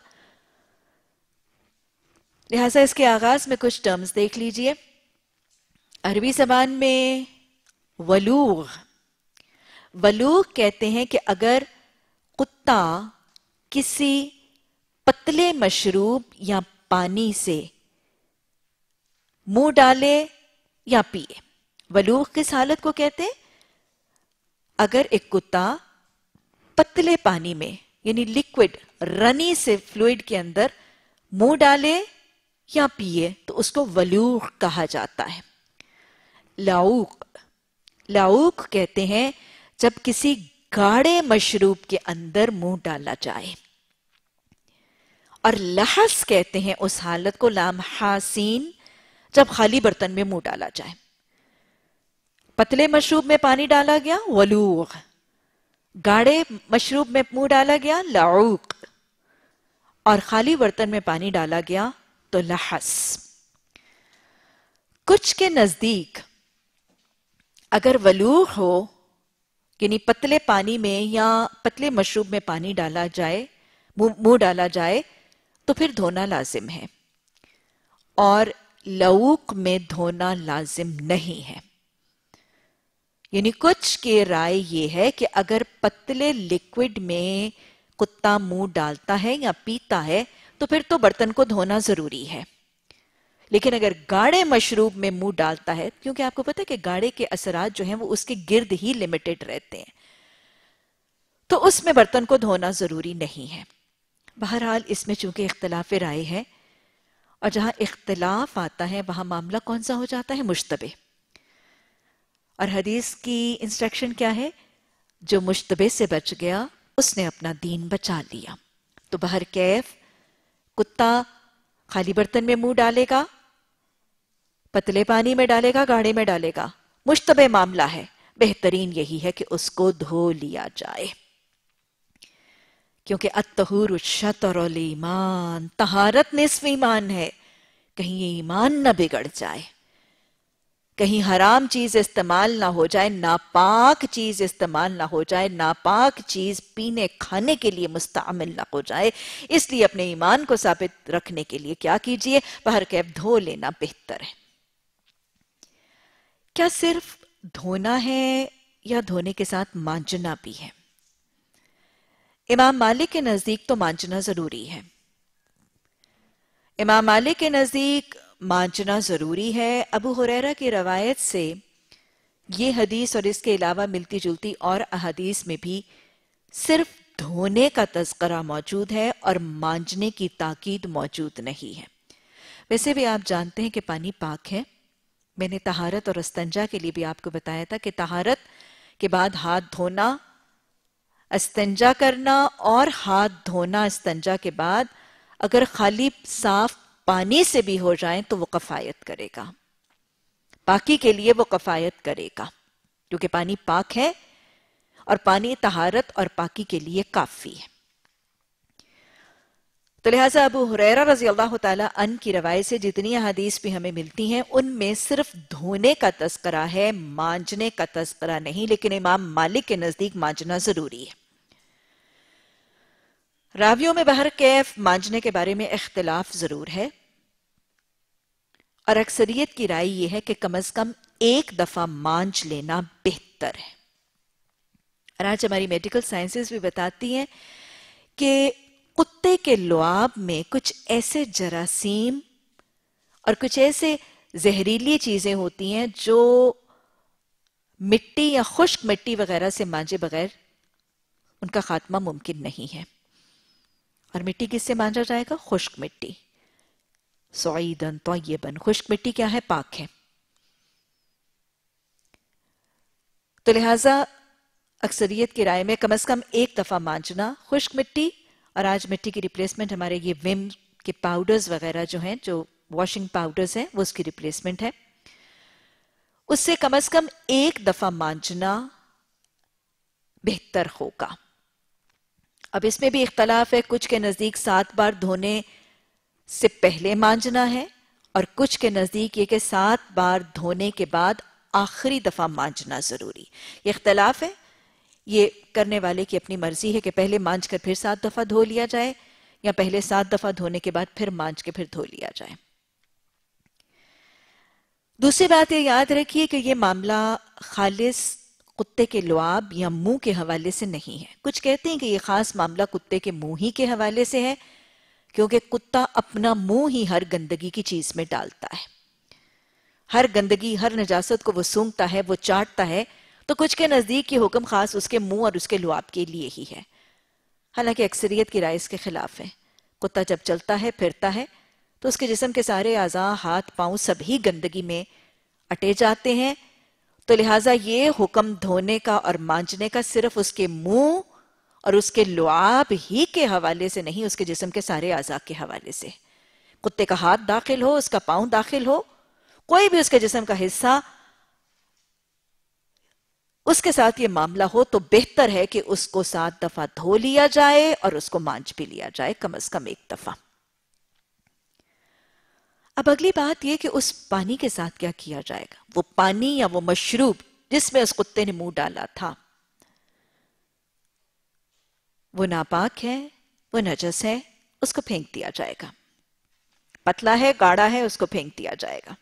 لہٰذا اس کے آغاز میں کچھ ٹرمز دیکھ لیجئے. عربی زبان میں ولوغ ولوغ کہتے ہیں کہ اگر کتا کسی پتلے مشروب یا پانی سے منہ ڈالے یا پیے. ولوغ کس حالت کو کہتے ہیں؟ اگر ایک کتا پتلے پانی میں یعنی لیکوڈ رنی سے فلوئڈ کے اندر منہ ڈالے یا پیے تو اس کو ولوغ کہا جاتا ہے. لاؤق لاؤق کہتے ہیں جب کسی گاڑے مشروب کے اندر منہ ڈالا جائے. اور لحس کہتے ہیں اس حالت کو، لام حاسین، جب خالی برتن میں منہ ڈالا جائے. پتلے مشروب میں پانی ڈالا گیا ولوغ، گاڑے مشروب میں منہ ڈالا گیا لاؤق، اور خالی برتن میں پانی ڈالا گیا تو لحس. کچھ کے نزدیک اگر ولوغ ہو یعنی پتلے پانی میں یا پتلے مشروب میں پانی ڈالا جائے، منہ ڈالا جائے تو پھر دھونا لازم ہے، اور لعوق میں دھونا لازم نہیں ہے. یعنی کچھ کی رائے یہ ہے کہ اگر پتلے لیکوڈ میں کتا منہ ڈالتا ہے یا پیتا ہے تو پھر تو برتن کو دھونا ضروری ہے. لیکن اگر گاڑے مشروب میں منہ ڈالتا ہے، کیونکہ آپ کو پتہ ہے کہ گاڑے کے اثرات جو ہیں وہ اس کے گرد ہی لیمیٹڈ رہتے ہیں، تو اس میں برتن کو دھونا ضروری نہیں ہے. بہرحال اس میں چونکہ اختلاف رائے ہے، اور جہاں اختلاف آتا ہے وہاں معاملہ کون سا ہو جاتا ہے؟ مشتبہ. اور حدیث کی انسٹرکشن کیا ہے؟ جو مشتبہ سے بچ گیا اس نے اپنا دین بچا لیا. تو بہر کیف کتا خالی برتن میں منہ ڈالے گا، پتلے پانی میں ڈالے گا، گاڑے میں ڈالے گا، مشتبہ معاملہ ہے، بہترین یہی ہے کہ اس کو دھو لیا جائے. کیونکہ الطہور شطر الایمان، طہارت نصف ایمان ہے. کہیں یہ ایمان نہ بگڑ جائے، کہیں حرام چیز استعمال نہ ہو جائے، ناپاک چیز استعمال نہ ہو جائے، ناپاک چیز پینے کھانے کے لیے مستعمل نہ ہو جائے. اس لیے اپنے ایمان کو ثابت رکھنے کے لیے کیا کیجئے؟ بہر کیف دھو لینا بہتر ہے. کیا صرف دھونا ہے یا دھونے کے ساتھ مانجنا بھی ہے؟ امام مالک کے نزدیک تو مانجنا ضروری ہے. امام مالک کے نزدیک مانجنا ضروری ہے. ابو ہریرہ کی روایت سے یہ حدیث اور اس کے علاوہ ملتی جلتی اور احادیث میں بھی صرف دھونے کا تذکرہ موجود ہے اور مانجنے کی تاکید موجود نہیں ہے. ویسے بھی آپ جانتے ہیں کہ پانی پاک ہے. میں نے طہارت اور استنجا کے لیے بھی آپ کو بتایا تھا کہ طہارت کے بعد ہاتھ دھونا، استنجا کرنا اور ہاتھ دھونا استنجا کے بعد اگر خالی صاف پانی سے بھی ہو جائیں تو وہ کفایت کرے گا. پاکی کے لیے وہ کفایت کرے گا کیونکہ پانی پاک ہے اور پانی طہارت اور پاکی کے لیے کافی ہے. تو لہٰذا ابو ہریرہ رضی اللہ تعالیٰ عنہ کی روایت سے جتنی حدیث بھی ہمیں ملتی ہیں ان میں صرف دھونے کا تذکرہ ہے، مانجنے کا تذکرہ نہیں. لیکن امام مالک کے نزدیک مانجنا ضروری ہے. راویوں میں بہر کیف مانجنے کے بارے میں اختلاف ضرور ہے، اور اکثریت کی رائے یہ ہے کہ کم از کم ایک دفعہ مانج لینا بہتر ہے. اور آج ہماری میڈیکل سائنسز بھی بتاتی ہیں کہ کتے کے لعاب میں کچھ ایسے جراثیم اور کچھ ایسے زہریلی چیزیں ہوتی ہیں جو مٹی یا خشک مٹی وغیرہ سے مانجے بغیر ان کا خاتمہ ممکن نہیں ہے. اور مٹی کس سے مانجا جائے گا؟ خشک مٹی. صعیدن طیبن، خشک مٹی کیا ہے؟ پاک ہے. تو لہٰذا اکثریت کی رائے میں کم از کم ایک دفعہ مانجنا. خشک مٹی، اور آج مٹی کی ریپلیسمنٹ ہمارے یہ ویم کے پاؤڈرز وغیرہ جو ہیں، جو واشنگ پاؤڈرز ہیں، وہ اس کی ریپلیسمنٹ ہے. اس سے کم از کم ایک دفعہ مانجنا بہتر ہوگا. اب اس میں بھی اختلاف ہے، کچھ کے نزدیک سات بار دھونے سے پہلے مانجنا ہے اور کچھ کے نزدیک یہ کہ سات بار دھونے کے بعد آخری دفعہ مانجنا ضروری. یہ اختلاف ہے، یہ کرنے والے کی اپنی مرضی ہے کہ پہلے مانج کر پھر سات دفعہ دھو لیا جائے یا پہلے سات دفعہ دھونے کے بعد پھر مانج کے پھر دھو لیا جائے. دوسری بات یہ یاد رکھیے کہ یہ معاملہ خالص کتے کے لعاب یا منہ کے حوالے سے نہیں ہے. کچھ کہتے ہیں کہ یہ خاص معاملہ کتے کے منہ ہی کے حوالے سے ہے، کیونکہ کتا اپنا منہ ہی ہر گندگی کی چیز میں ڈالتا ہے. ہر گندگی، ہر نجاست کو وہ سونگتا ہے، وہ چاٹتا ہے. تو کچھ کے نزدیک یہ حکم خاص اس کے منہ اور اس کے لعاب کے لیے ہی ہے، حالانکہ اکثریت کی رائے اس کے خلاف ہے. کتا جب چلتا ہے، پھرتا ہے، تو اس کے جسم کے سارے اعضاء، ہاتھ پاؤں سب ہی گندگی میں اٹے جاتے ہیں. تو لہٰذا یہ حکم دھونے کا اور مانجنے کا صرف اس کے منہ اور اس کے لعاب ہی کے حوالے سے نہیں، اس کے جسم کے سارے اعضاء کے حوالے سے. کتے کا ہاتھ داخل ہو، اس کا پاؤں داخل ہو، کوئی بھی اس کے جسم کا حصہ اس کے ساتھ یہ معاملہ ہو تو بہتر ہے کہ اس کو سات دفعہ دھو لیا جائے اور اس کو مانج بھی لیا جائے کم از کم ایک دفعہ. اب اگلی بات یہ کہ اس پانی کے ساتھ کیا کیا جائے گا. وہ پانی یا وہ مشروب جس میں اس کتے نے منہ ڈالا تھا، وہ ناپاک ہے، وہ نجس ہے، اس کو پھینک دیا جائے گا. پتلا ہے، گاڑھا ہے، اس کو پھینک دیا جائے گا.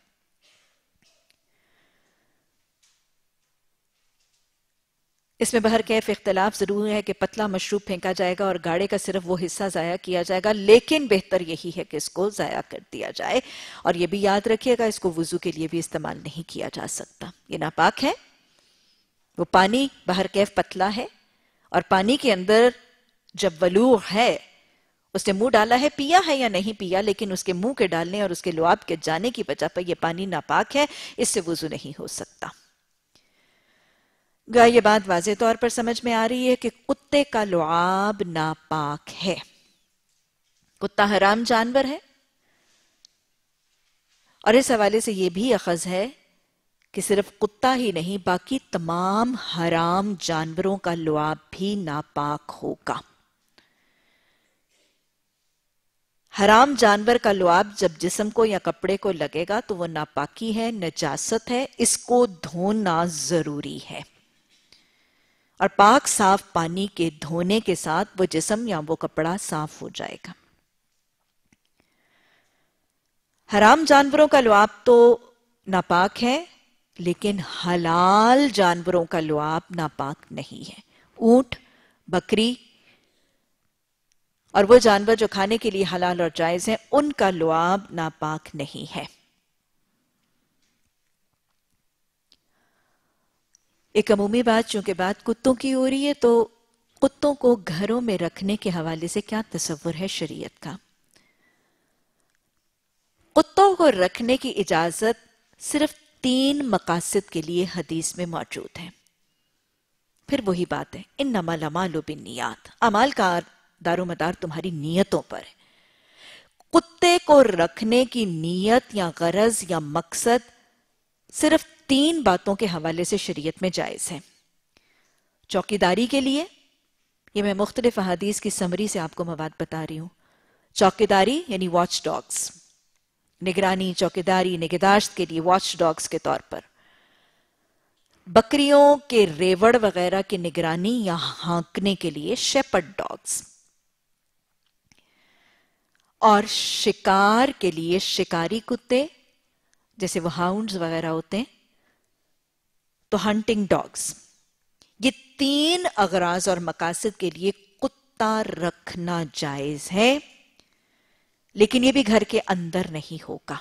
اس میں بہرکیف اختلاف ضرور ہے کہ پتلا مشروب پھینکا جائے گا اور گاڑے کا صرف وہ حصہ ضائع کیا جائے گا، لیکن بہتر یہی ہے کہ اس کو ضائع کر دیا جائے. اور یہ بھی یاد رکھیے گا اس کو وضو کے لیے بھی استعمال نہیں کیا جا سکتا، یہ ناپاک ہے. وہ پانی بہرکیف پتلا ہے اور پانی کے اندر جب ولوغ ہے، اس نے منہ ڈالا ہے، پیا ہے یا نہیں پیا، لیکن اس کے منہ کے ڈالنے اور اس کے لعاب کے جانے کی وجہ پر یہ پانی ناپاک ہے، اس سے وضو نہیں ہو سکتا. گویا یہ بات واضح طور پر سمجھ میں آ رہی ہے کہ کتے کا لعاب ناپاک ہے. کتا حرام جانور ہے اور اس حوالے سے یہ بھی اخذ ہے کہ صرف کتا ہی نہیں باقی تمام حرام جانوروں کا لعاب بھی ناپاک ہوگا. حرام جانور کا لعاب جب جسم کو یا کپڑے کو لگے گا تو وہ ناپاکی ہے، نجاست ہے، اس کو دھونا ضروری ہے. اور پاک صاف پانی کے دھونے کے ساتھ وہ جسم یا وہ کپڑا صاف ہو جائے گا. حرام جانوروں کا لعاب تو ناپاک ہے، لیکن حلال جانوروں کا لعاب ناپاک نہیں ہے. اونٹ، بکری اور وہ جانور جو کھانے کے لیے حلال اور جائز ہیں، ان کا لعاب ناپاک نہیں ہے. ایک عمومی بات، چونکہ بات کتوں کی ہو رہی ہے، تو کتوں کو گھروں میں رکھنے کے حوالے سے کیا تصور ہے شریعت کا؟ کتوں کو رکھنے کی اجازت صرف تین مقاصد کے لیے حدیث میں موجود ہے. پھر وہی بات ہے، انما الاعمال بالنیات، اعمال کا دار و مدار تمہاری نیتوں پر ہے. کتے کو رکھنے کی نیت یا غرض یا مقصد صرف تین باتوں کے حوالے سے شریعت میں جائز ہے. چوکیداری کے لیے، یہ میں مختلف احادیث کی سمری سے آپ کو مواد بتا رہی ہوں. چوکیداری یعنی واچ ڈاگز، نگرانی، چوکیداری، نگہداشت کے لیے واچ ڈاگز کے طور پر. بکریوں کے ریوڑ وغیرہ کی نگرانی یا ہانکنے کے لیے شیپرڈ ڈاگز. اور شکار کے لیے شکاری کتے جیسے وہ ہاؤنڈز وغیرہ ہوتے ہیں تو ہنٹنگ ڈاگز. یہ تین اغراض اور مقاصد کے لیے کتا رکھنا جائز ہے، لیکن یہ بھی گھر کے اندر نہیں ہوگا.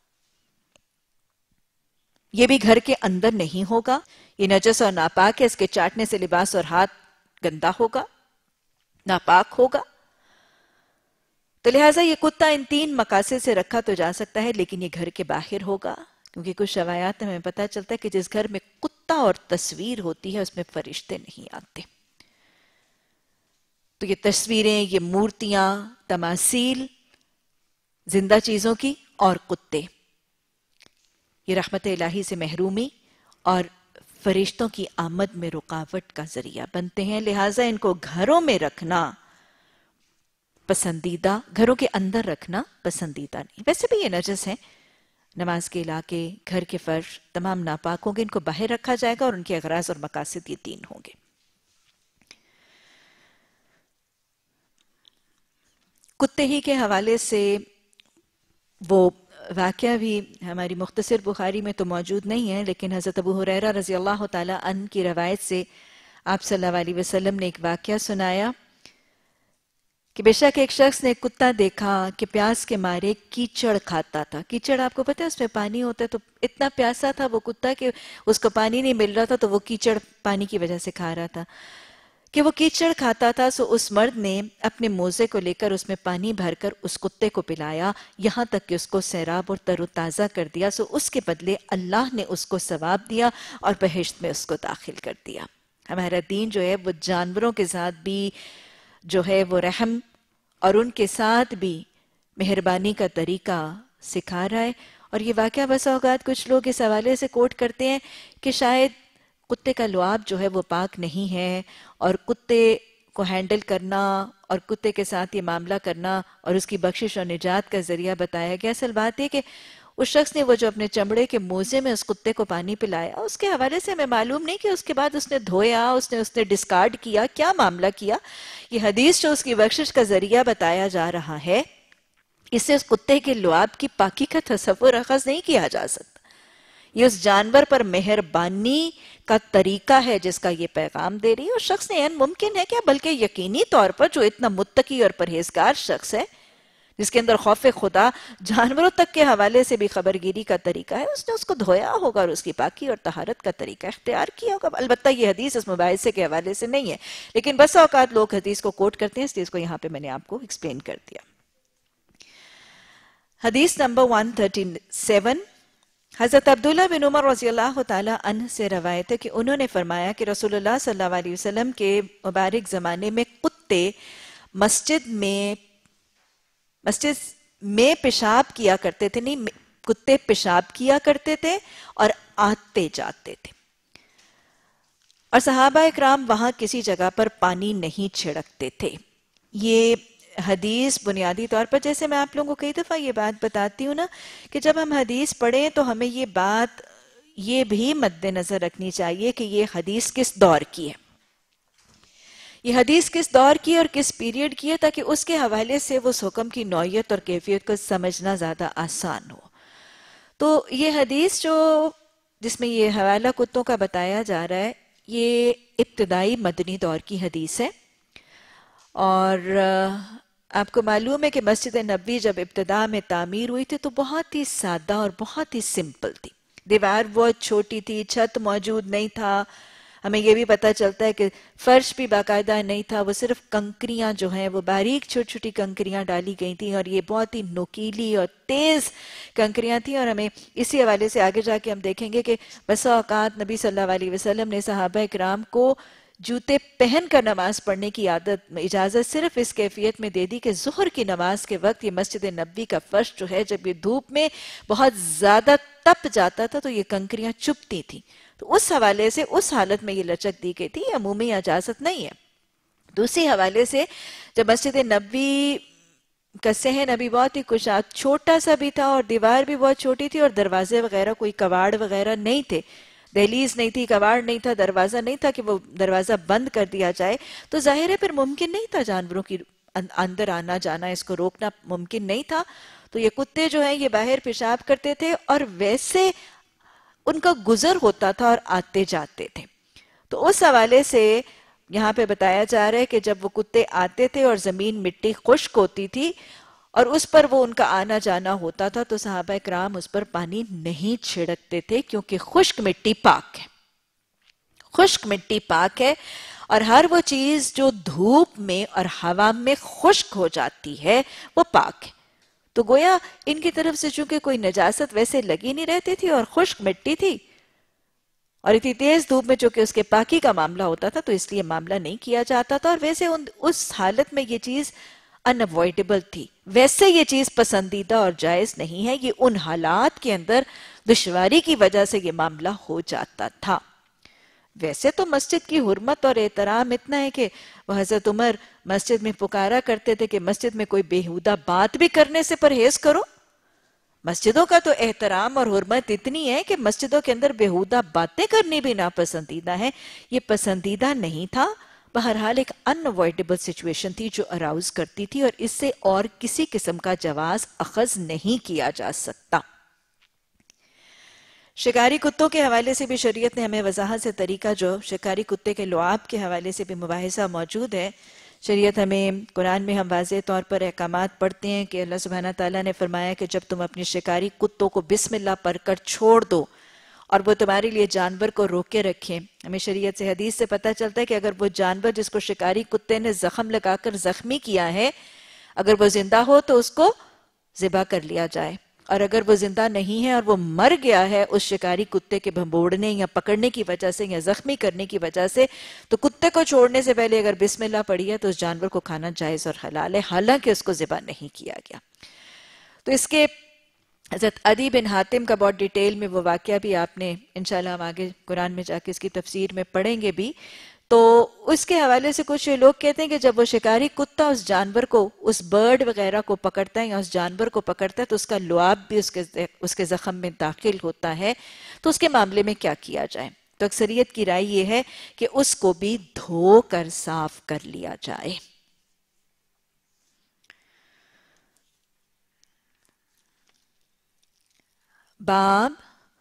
یہ بھی گھر کے اندر نہیں ہوگا. یہ نجس اور ناپاک ہے، اس کے چاٹنے سے لباس اور ہاتھ گندا ہوگا، ناپاک ہوگا. تو لہٰذا یہ کتا ان تین مقاصد سے رکھا تو جا سکتا ہے، لیکن یہ گھر کے باہر ہوگا، کیونکہ کچھ روایات میں ہمیں پتہ چلتا ہے کہ جس گھر میں کتا اور تصویر ہوتی ہے اس میں فرشتے نہیں آتے. تو یہ تصویریں، یہ مورتیاں، تماثیل زندہ چیزوں کی اور کتے، یہ رحمت الہی سے محرومی اور فرشتوں کی آمد میں رکاوٹ کا ذریعہ بنتے ہیں. لہٰذا ان کو گھروں میں رکھنا पसंदीदा, घरों के अंदर रखना पसंदीदा नहीं। वैसे भी ये नजस है, नमाज के इलाके, घर के फर्श तमाम नापाक होंगे, इनको बाहर रखा जाएगा और उनके अगराज और मकासद ये तीन होंगे। कुत्ते ही के हवाले से वो वाक़या भी हमारी मुख्तसर बुखारी में तो मौजूद नहीं है, लेकिन हज़रत अबू हुरैरा रज़ी अल्लाह ताला अन्हु की रवायत से आप सल्लल्लाहु अलैहि वसल्लम ने एक वाक़या सुनाया कि बेशक एक शख्स ने एक कुत्ता देखा कि प्यास के मारे कीचड़ खाता था। कीचड़ आपको पता है उसमें पानी होता है, तो इतना प्यासा था वो कुत्ता कि उसको पानी नहीं मिल रहा था, तो वो कीचड़ पानी की वजह से खा रहा था कि वो कीचड़ खाता था। सो उस मर्द ने अपने मोजे को लेकर उसमें पानी भरकर उस कुत्ते को पिलाया, यहाँ तक कि उसको सैराब और तरोताज़ा कर दिया। सो उसके बदले अल्लाह ने उसको सवाब दिया और बहिश्त में उसको दाखिल कर दिया। हमारा दीन जो है वो जानवरों के साथ भी जो है वो रहम और उनके साथ भी मेहरबानी का तरीका सिखा रहा है। और ये वाक़या बस औक़ात कुछ लोग इस हवाले से कोट करते हैं कि शायद कुत्ते का लुआब जो है वो पाक नहीं है, और कुत्ते को हैंडल करना और कुत्ते के साथ ये मामला करना और उसकी बख्शिश और निजात का जरिया बताया गया। असल बात है कि उस शख्स ने वो जो अपने चमड़े के मोजे में उस कुत्ते को पानी पिलाया, उसके हवाले से हमें मालूम नहीं कि उसके बाद उसने धोया, उसने उसने डिस्कार्ड किया, क्या मामला किया। ये हदीस जो उसकी बख्शिश का जरिया बताया जा रहा है, इससे उस कुत्ते के लुआब की पाकी का तसव्वुर अखज़ नहीं किया जा सकता। ये उस जानवर पर मेहरबानी का तरीका है जिसका ये पैगाम दे रही है। उस शख्स ने एन मुमकिन है क्या, बल्कि यकीनी तौर पर जो इतना मुत्तकी और परहेजगार शख्स है, जिसके अंदर खौफ खुदा जानवरों तक के हवाले से भी खबरगिरी का तरीका है, उसने उसको धोया होगा और उसकी पाकी और तहारत का तरीका इख्तियार किया होगा। अलबत्ता ये हदीस इस मुबाहिसे के हवाले से नहीं है, लेकिन बस औकात लोग हदीस को कोट करते हैं, इसलिए इसको यहाँ पे मैंने आपको एक्सप्लेन कर दिया। हदीस नंबर वन थर्टी सेवन, हजरत अब्दुल्ला बिन उमर रज़ियल्लाहु ताला अन्हु से रवायत है कि उन्होंने फरमाया कि रसूलुल्लाह सल्लल्लाहु अलैहि वसल्लम के मुबारक ज़माने में कुत्ते मस्जिद में मस्जिद में पेशाब किया करते थे, नहीं कुत्ते पेशाब किया करते थे और आते जाते थे, और सहाबा इकराम वहां किसी जगह पर पानी नहीं छिड़कते थे। ये हदीस बुनियादी तौर पर, जैसे मैं आप लोगों को कई दफ़ा ये बात बताती हूँ ना कि जब हम हदीस पढ़ें तो हमें ये बात ये भी मद्देनजर रखनी चाहिए कि ये हदीस किस दौर की है, ये हदीस किस दौर की और किस पीरियड की है, ताकि उसके हवाले से उस हुक्म की नौयत और कैफियत को समझना ज़्यादा आसान हो। तो ये हदीस जो जिसमें ये हवाला कुत्तों का बताया जा रहा है, ये इब्तिदाई मदनी दौर की हदीस है। और आपको मालूम है कि मस्जिद नबवी जब इब्तिदा में तामीर हुई थी तो बहुत ही सादा और बहुत ही सिंपल थी। दीवार बहुत छोटी थी, छत मौजूद नहीं था। हमें यह भी पता चलता है कि फर्श भी बाकायदा नहीं था, वो सिर्फ कंकरियां जो हैं वो बारीक छोटी छोटी कंकरियां डाली गई थी, और ये बहुत ही नुकीली और तेज कंकरियां थी। और हमें इसी हवाले से आगे जाके हम देखेंगे कि बसा औकात नबी सल्लल्लाहु अलैहि वसल्लम ने सहाबा इकराम को जूते पहन कर नमाज पढ़ने की आदत इजाजत सिर्फ इस कैफियत में दे दी कि ज़ुहर की नमाज के वक्त ये मस्जिद नबवी का फर्श जो है, जब ये धूप में बहुत ज्यादा तप जाता था तो ये कंकरियां चुभती थी, तो उस हवाले से उस हालत में ये लचक दी गई थी, अमूमी इजाजत नहीं है। दूसरी हवाले से जब मस्जिद नबवी का सहन अभी बहुत ही कुशाद छोटा सा भी था और दीवार भी बहुत छोटी थी और दरवाजे वगैरह कोई कवाड़ वगैरह नहीं थे, दहलीज नहीं थी, कवाड़ नहीं था, दरवाजा नहीं था कि वो दरवाजा बंद कर दिया जाए, तो जाहिर है फिर मुमकिन नहीं था जानवरों की अंदर आना जाना, इसको रोकना मुमकिन नहीं था। तो ये कुत्ते जो हैं ये बाहर पेशाब करते थे और वैसे उनका गुजर होता था और आते जाते थे। तो उस हवाले से यहाँ पे बताया जा रहा है कि जब वो कुत्ते आते थे और जमीन मिट्टी खुश्क होती थी और उस पर वो उनका आना जाना होता था, तो सहाबा इकराम उस पर पानी नहीं छिड़कते थे, क्योंकि खुश्क मिट्टी पाक है, खुश्क मिट्टी पाक है। और हर वो चीज जो धूप में और हवा में खुश्क हो जाती है वो पाक है। तो गोया इनकी तरफ से चूंकि कोई नजासत वैसे लगी नहीं रहती थी और खुश्क मिट्टी थी और इतनी तेज धूप में चूंकि उसके पाकी का मामला होता था, तो इसलिए मामला नहीं किया जाता था। और वैसे उन उस हालत में ये चीज अनअवॉइडेबल थी, वैसे ये चीज पसंदीदा और जायज नहीं है, ये उन हालात के अंदर दुश्वारी की वजह से ये मामला हो जाता था। ویسے تو مسجد کی حرمت اور احترام اتنا ہے کہ وہ حضرت عمر مسجد میں پکارا کرتے تھے کہ مسجد میں کوئی بیہودہ بات بھی کرنے سے پرہیز کرو. مسجدوں کا تو احترام اور حرمت اتنی ہے کہ مسجدوں کے اندر بیہودہ باتیں کرنی بھی ناپسندیدہ ہیں. یہ پسندیدہ نہیں تھا، بہرحال ایک انوائڈیبل سچویشن تھی جو اراؤز کرتی تھی، اور اس سے اور کسی قسم کا جواز اخذ نہیں کیا جا سکتا. شکاری کتوں کے حوالے سے بھی شریعت نے ہمیں وضاحت سے طریقہ، جو شکاری کتے کے لعاب کے حوالے سے بھی مباحثہ موجود ہے. شریعت ہمیں قرآن میں ہم واضح طور پر احکامات پڑھتے ہیں کہ اللہ سبحانہ تعالیٰ نے فرمایا کہ جب تم اپنے شکاری کتوں کو بسم اللہ پڑھ کر چھوڑ دو اور وہ تمہارے لیے جانور کو روکے رکھیں. ہمیں شریعت سے حدیث سے پتہ چلتا ہے کہ اگر وہ جانور جس کو شکاری کتے نے زخم لگا کر زخمی کیا ہے، اگر وہ زندہ ہو تو اس کو ذبح کر لیا جائے، اور اگر وہ زندہ نہیں ہے اور وہ مر گیا ہے اس شکاری کتے کے بھنبوڑنے یا پکڑنے کی وجہ سے یا زخمی کرنے کی وجہ سے، تو کتے کو چھوڑنے سے پہلے اگر بسم اللہ پڑھی ہے تو اس جانور کو کھانا جائز اور حلال ہے، حالانکہ اس کو ذبح نہیں کیا گیا. تو اس کے حضرت عدی بن حاتم کا بہت ڈیٹیل میں وہ واقعہ بھی آپ نے انشاءاللہ ہم آگے قرآن میں جا کے اس کی تفسیر میں پڑھیں گے بھی. تو اس کے حوالے سے کچھ لوگ کہتے ہیں کہ جب وہ شکاری کتا اس جانور کو، اس برڈ وغیرہ کو پکڑتا ہے یا اس جانور کو پکڑتا ہے تو اس کا لعاب بھی اس کے اس کے زخم میں داخل ہوتا ہے، تو اس کے معاملے میں کیا کیا جائے؟ تو اکثریت کی رائے یہ ہے کہ اس کو بھی دھو کر صاف کر لیا جائے. باب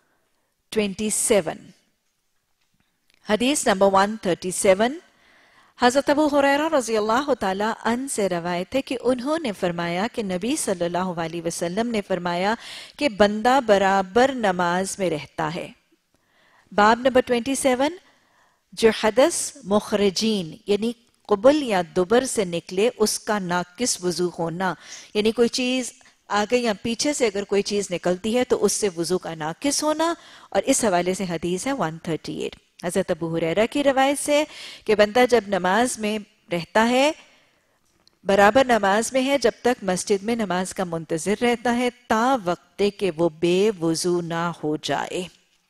سیون، حدیث نمبر ایک سو سینتیس. حضرت ابو ہریرہ رضی اللہ تعالی عنہ سے روایت ہے کہ انہوں نے فرمایا کہ نبی صلی اللہ علیہ وسلم نے فرمایا کہ بندہ برابر نماز میں رہتا ہے. باب نمبر سیتیس، جو حدث مخرجین یعنی قبل یا دبر سے نکلے اس کا ناقص وضو ہونا، یعنی کوئی چیز آگے یا پیچھے سے اگر کوئی چیز نکلتی ہے تو اس سے وضو کا ناقص ہونا. اور اس حوالے سے حدیث ہے ایک سو اڑتیس، حضرت ابو ہریرہ کی روایت سے کہ بندہ جب نماز میں رہتا ہے، برابر نماز میں ہے، جب تک مسجد میں نماز کا منتظر رہتا ہے تا وقت کہ وہ بے وضو نہ ہو جائے.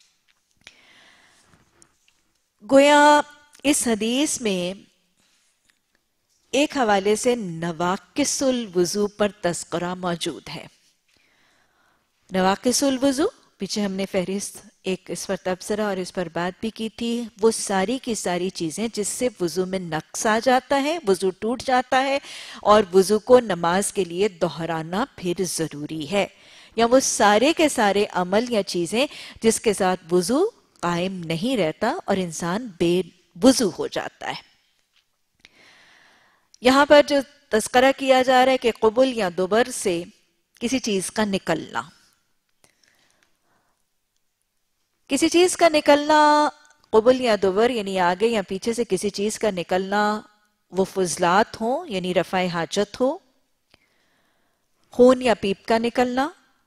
گویا اس حدیث میں ایک حوالے سے نواقص الوضو پر تذکرہ موجود ہے. نواقص الوضو پیچھے ہم نے فہرست ایک اس پر تبصرہ اور اس پر بات بھی کی تھی. وہ ساری کی ساری چیزیں جس سے وضو میں نقص آ جاتا ہے، وضو ٹوٹ جاتا ہے اور وضو کو نماز کے لیے دہرانا پھر ضروری ہے، یا وہ سارے کے سارے عمل یا چیزیں جس کے ساتھ وضو قائم نہیں رہتا اور انسان بے وضو ہو جاتا ہے. یہاں پر جو تذکرہ کیا جا رہا ہے کہ قبل یا دبر سے کسی چیز کا نکلنا، کسی چیز کا نکلنا قبل یا دبر یعنی آگے یا پیچھے سے کسی چیز کا نکلنا، وہ فضلات ہوں یعنی رفع حاجت ہو، خون یا پیپ کا نکلنا،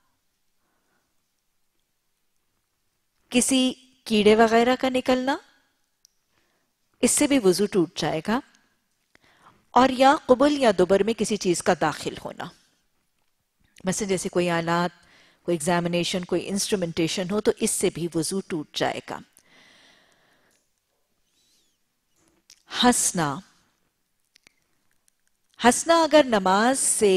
کسی کیڑے وغیرہ کا نکلنا، اس سے بھی وضو ٹوٹ جائے گا. اور یا قبل یا دبر میں کسی چیز کا داخل ہونا، مثلا جیسے کوئی آلات، کوئی ایگزامینیشن، کوئی انسٹرومنٹیشن ہو تو اس سے بھی وضو ٹوٹ جائے گا. ہنسنا، ہنسنا اگر نماز سے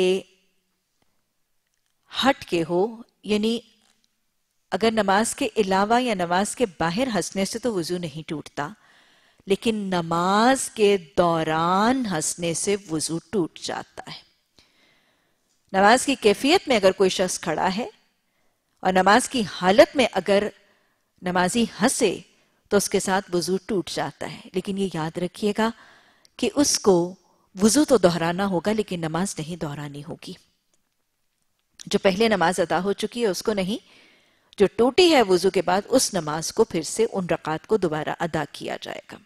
ہٹ کے ہو، یعنی اگر نماز کے علاوہ یا نماز کے باہر ہنسنے سے تو وضو نہیں ٹوٹتا، لیکن نماز کے دوران ہنسنے سے وضو ٹوٹ جاتا ہے. نماز کی کیفیت میں اگر کوئی شخص کھڑا ہے اور نماز کی حالت میں اگر نمازی ہنسے تو اس کے ساتھ وضو ٹوٹ جاتا ہے. لیکن یہ یاد رکھیے گا کہ اس کو وضو تو دہرانا ہوگا لیکن نماز نہیں دہرانی ہوگی. جو پہلے نماز ادا ہو چکی ہے اس کو نہیں، جو ٹوٹی ہے وضو کے بعد اس نماز کو پھر سے ان رکعات کو دوبارہ ادا کیا جائے گا.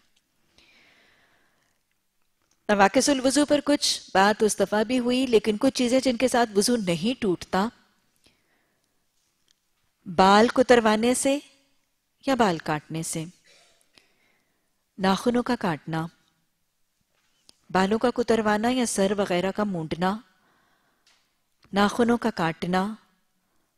نواقص الوضو پر کچھ بات اس دفعہ بھی ہوئی، لیکن کچھ چیزیں جن کے ساتھ وضو نہیں ٹوٹتا، بال کتروانے سے یا بال کاٹنے سے، ناخنوں کا کاٹنا، بالوں کا کتروانا یا سر وغیرہ کا مونڈنا، ناخنوں کا کاٹنا،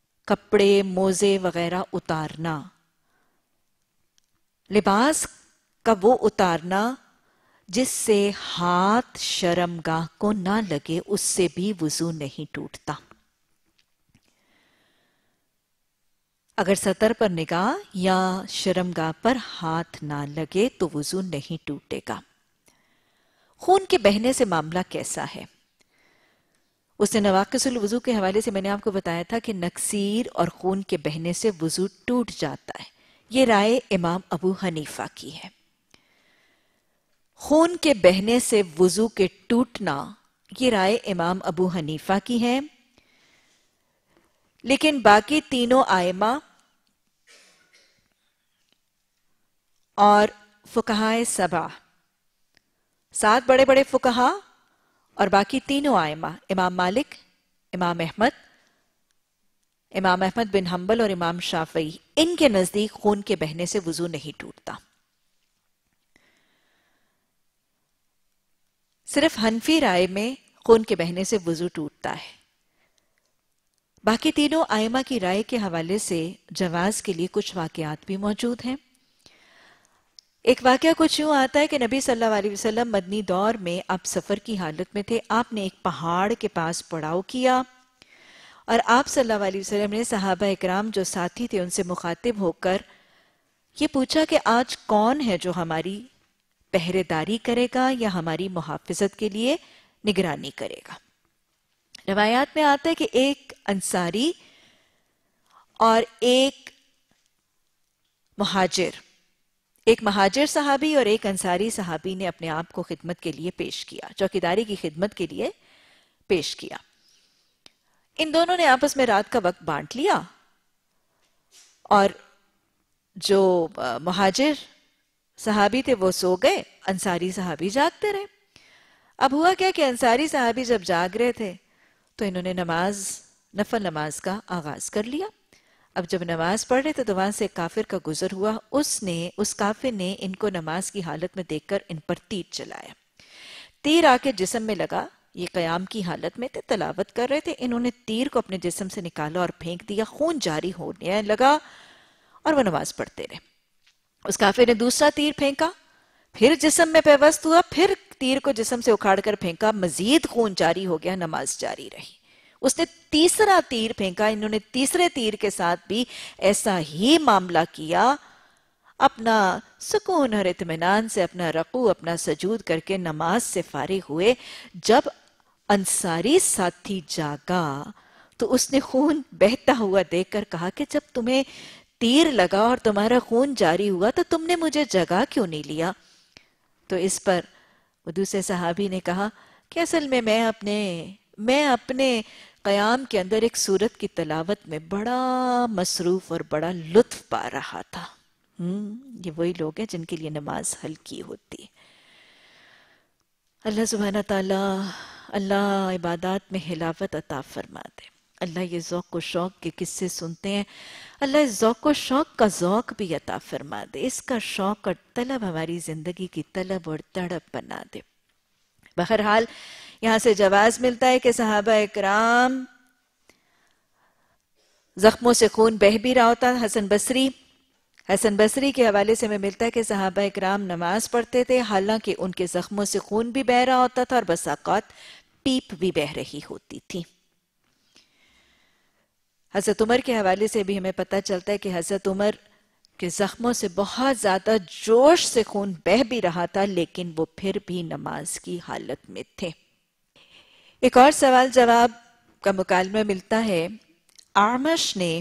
کپڑے موزے وغیرہ اتارنا، لباس کا وہ اتارنا جس سے ہاتھ شرمگاہ کو نہ لگے، اس سے بھی وضو نہیں ٹوٹتا۔ اگر سطر پر نگاہ یا شرمگاہ پر ہاتھ نہ لگے تو وضو نہیں ٹوٹے گا۔ خون کے بہنے سے معاملہ کیسا ہے؟ اس نے نواقص الوضو کے حوالے سے میں نے آپ کو بتایا تھا کہ نکسیر اور خون کے بہنے سے وضو ٹوٹ جاتا ہے، یہ رائے امام ابو حنیفہ کی ہے۔ خون کے بہنے سے وضو کے ٹوٹنا یہ رائے امام ابو حنیفہ کی ہے، لیکن باقی تینوں ائمہ اور فقہائے سبع، سات بڑے بڑے فقہا اور باقی تینوں ائمہ، امام مالک، امام احمد، امام احمد بن حنبل اور امام شافعی، ان کے نزدیک خون کے بہنے سے وضو نہیں ٹوٹتا۔ صرف حنفی رائے میں خون کے بہنے سے وضو ٹوٹتا ہے۔ باقی تینوں ائمہ کی رائے کے حوالے سے جواز کے لیے کچھ واقعات بھی موجود ہیں۔ ایک واقعہ کچھ یوں آتا ہے کہ نبی صلی اللہ علیہ وسلم مدنی دور میں آپ سفر کی حالت میں تھے، آپ نے ایک پہاڑ کے پاس پڑاؤ کیا اور آپ صلی اللہ علیہ وسلم نے صحابہ اکرام جو ساتھی تھے ان سے مخاطب ہو کر یہ پوچھا کہ آج کون ہے جو ہماری پہرے داری کرے گا یا ہماری محافظت کے لیے نگرانی کرے گا۔ روایات میں آتا ہے کہ ایک انصاری اور ایک مہاجر ایک مہاجر صحابی اور ایک انصاری صحابی نے اپنے آپ کو خدمت کے لیے پیش کیا، چوکیداری کی خدمت کے لیے پیش کیا۔ ان دونوں نے آپس میں رات کا وقت بانٹ لیا اور جو مہاجر صحابی تھے وہ سو گئے، انصاری صحابی جاگتے رہے۔ اب ہوا کیا کہ انصاری صحابی جب جاگ رہے تھے تو انہوں نے نماز نفل نماز کا آغاز کر لیا۔ اب جب نماز پڑھ رہے تھے تو وہاں سے کافر کا گزر ہوا، اس نے اس کافر نے ان کو نماز کی حالت میں دیکھ کر ان پر تیر چلایا۔ تیر آ کے جسم میں لگا، یہ قیام کی حالت میں تھے، تلاوت کر رہے تھے، انہوں نے تیر کو اپنے جسم سے نکالا اور پھینک دیا، خون جاری ہونے لگا اور وہ نماز پڑھتے رہے۔ اس کافر نے دوسرا تیر پھینکا، پھر جسم میں پیوست ہوا، پھر تیر کو جسم سے اکھاڑ کر پھینکا، مزید خون جاری ہو گیا، نماز جاری رہی۔ اس نے تیسرا تیر پھینکا، انہوں نے تیسرے تیر کے ساتھ بھی ایسا ہی معاملہ کیا، اپنا سکون اور اطمینان سے اپنا رکوع اپنا سجود کر کے نماز سے فارغ ہوئے۔ جب انصاری ساتھی جاگا تو اس نے خون بہتا ہوا دیکھ کر کہا کہ جب تمہیں تیر لگا اور تمہارا خون جاری ہوا تو تم نے مجھے جگا کیوں نہیں لیا؟ تو اس پر وہ دوسرے صحابی نے کہا کہ اصل میں میں اپنے میں اپنے قیام کے اندر ایک سورت کی تلاوت میں بڑا مصروف اور بڑا لطف پا رہا تھا۔ ہم یہ وہی لوگ ہیں جن کے لیے نماز ہلکی ہوتی ہے۔ اللہ سبحانہ تعالیٰ اللہ عبادات میں حلاوت عطا فرما دے۔ اللہ یہ ذوق و شوق کے قصے سنتے ہیں، اللہ اس ذوق و شوق کا ذوق بھی عطا فرما دے، اس کا شوق اور طلب ہماری زندگی کی طلب اور تڑپ بنا دے۔ بہرحال یہاں سے جواز ملتا ہے کہ صحابہ اکرام زخموں سے خون بہہ بھی رہا ہوتا۔ حسن بصری حسن بصری کے حوالے سے ہمیں ملتا ہے کہ صحابہ اکرام نماز پڑھتے تھے حالانکہ ان کے زخموں سے خون بھی بہہ رہا ہوتا تھا اور بسا اوقات پیپ بھی بہہ رہی ہوتی تھی۔ حضرت عمر کے حوالے سے بھی ہمیں پتہ چلتا ہے کہ حضرت عمر کے زخموں سے بہت زیادہ جوش سے خون بہہ بھی رہا تھا لیکن وہ پھر بھی نماز کی حالت میں تھے۔ ایک اور سوال جواب کا مکالمہ ملتا ہے۔ اعمش نے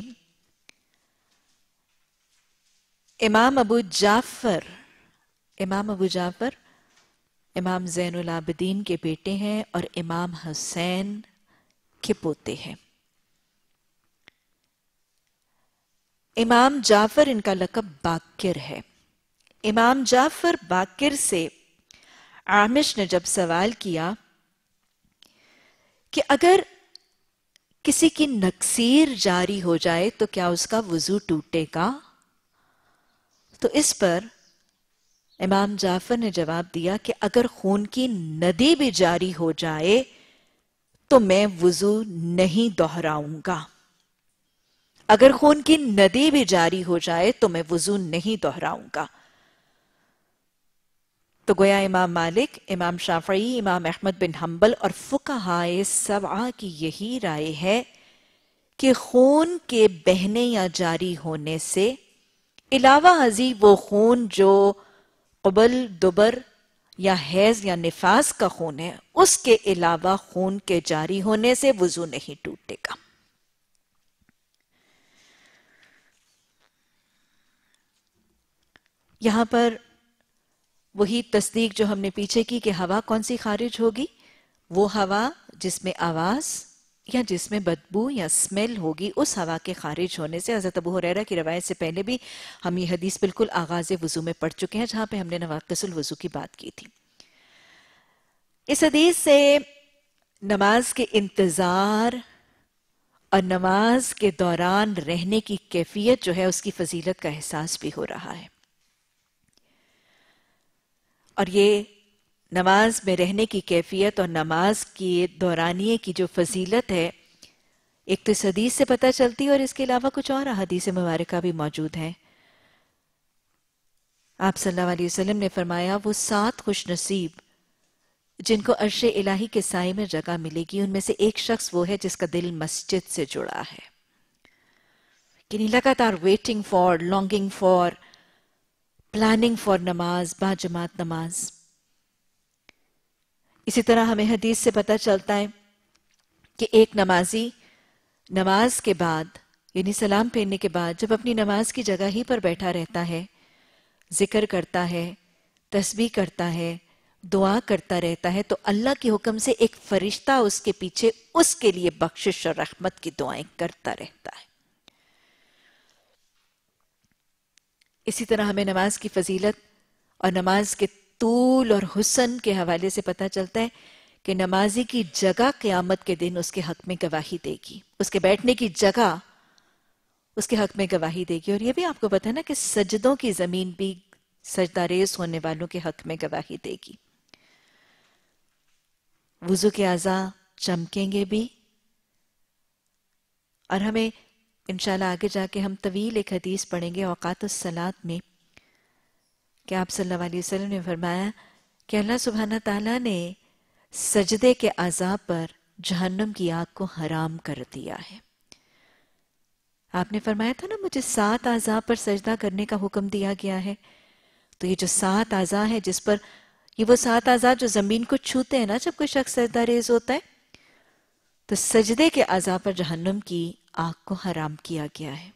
امام ابو جعفر امام ابو جعفر امام زین العابدین کے بیٹے ہیں اور امام حسین کے پوتے ہیں۔ امام جعفر ان کا لقب باقر ہے۔ امام جعفر باقر سے اعمش نے جب سوال کیا کہ اگر کسی کی نکسیر جاری ہو جائے تو کیا اس کا وضو ٹوٹے گا؟ تو اس پر امام جعفر نے جواب دیا کہ اگر خون کی ندی بھی جاری ہو جائے تو میں وضو نہیں دہراؤں گا۔ اگر خون کی ندی بھی جاری ہو جائے تو میں وضو نہیں دہراؤں گا۔ تو گویا امام مالک، امام شافعی، امام احمد بن حنبل اور فقہائے سبعہ کی یہی رائے ہے کہ خون کے بہنے یا جاری ہونے سے علاوہ ازیں وہ خون جو قبل، دبر یا حیض یا نفاس کا خون ہے، اس کے علاوہ خون کے جاری ہونے سے وضو نہیں ٹوٹے گا۔ یہاں پر وہی تصدیق جو ہم نے پیچھے کی کہ ہوا کون سی خارج ہوگی، وہ ہوا جس میں آواز یا جس میں بدبو یا سمیل ہوگی، اس ہوا کے خارج ہونے سے۔ حضرت ابو ہریرہ کی روایت سے پہلے بھی ہم یہ حدیث بالکل آغاز وضو میں پڑھ چکے ہیں، جہاں پہ ہم نے نواقص الوضو کی بات کی تھی۔ اس حدیث سے نماز کے انتظار اور نماز کے دوران رہنے کی کیفیت جو ہے اس کی فضیلت کا احساس بھی ہو رہا ہے، اور یہ نماز میں رہنے کی کیفیت اور نماز کی دورانیے کی جو فضیلت ہے، ایک تو اس حدیث سے پتہ چلتی ہے، اور اس کے علاوہ کچھ اور حدیث مبارکہ بھی موجود ہیں۔ آپ صلی اللہ علیہ وسلم نے فرمایا وہ سات خوش نصیب جن کو عرش الہی کے سائے میں جگہ ملے گی، ان میں سے ایک شخص وہ ہے جس کا دل مسجد سے جڑا ہے، یعنی لگاتار waiting for, longing for, planning for نماز، با جماعت نماز۔ اسی طرح ہمیں حدیث سے پتہ چلتا ہے کہ ایک نمازی نماز کے بعد، یعنی سلام پھیرنے کے بعد، جب اپنی نماز کی جگہ ہی پر بیٹھا رہتا ہے، ذکر کرتا ہے، تسبیح کرتا ہے، دعا کرتا رہتا ہے، تو اللہ کے حکم سے ایک فرشتہ اس کے پیچھے اس کے لیے بخشش اور رحمت کی دعائیں کرتا رہتا ہے۔ اسی طرح ہمیں نماز کی فضیلت اور نماز کے طول اور حسن کے حوالے سے پتہ چلتا ہے کہ نمازی کی جگہ قیامت کے دن اس کے حق میں گواہی دے گی، اس کے بیٹھنے کی جگہ اس کے حق میں گواہی دے گی۔ اور یہ بھی آپ کو پتہ ہے نا کہ سجدوں کی زمین بھی سجدہ ریز ہونے والوں کے حق میں گواہی دے گی۔ وضو کے اعضاء چمکیں گے بھی، اور ہمیں انشاءاللہ آگے جا کے ہم طویل ایک حدیث پڑھیں گے اوقات الصلاۃ میں، کہ آپ صلی اللہ علیہ وسلم نے فرمایا کہ اللہ سبحانہ تعالیٰ نے سجدے کے اعضاء پر جہنم کی آگ کو حرام کر دیا ہے۔ آپ نے فرمایا تھا نا مجھے سات اعضاء پر سجدہ کرنے کا حکم دیا گیا ہے، تو یہ جو سات اعضاء ہیں جس پر، یہ وہ سات اعضاء جو زمین کو چھوتے ہیں نا جب کوئی شخص سجدہ ریز ہوتا ہے، تو سجدے کے اعضاء پر جہنم کی آگ کو حرام کیا گیا ہے۔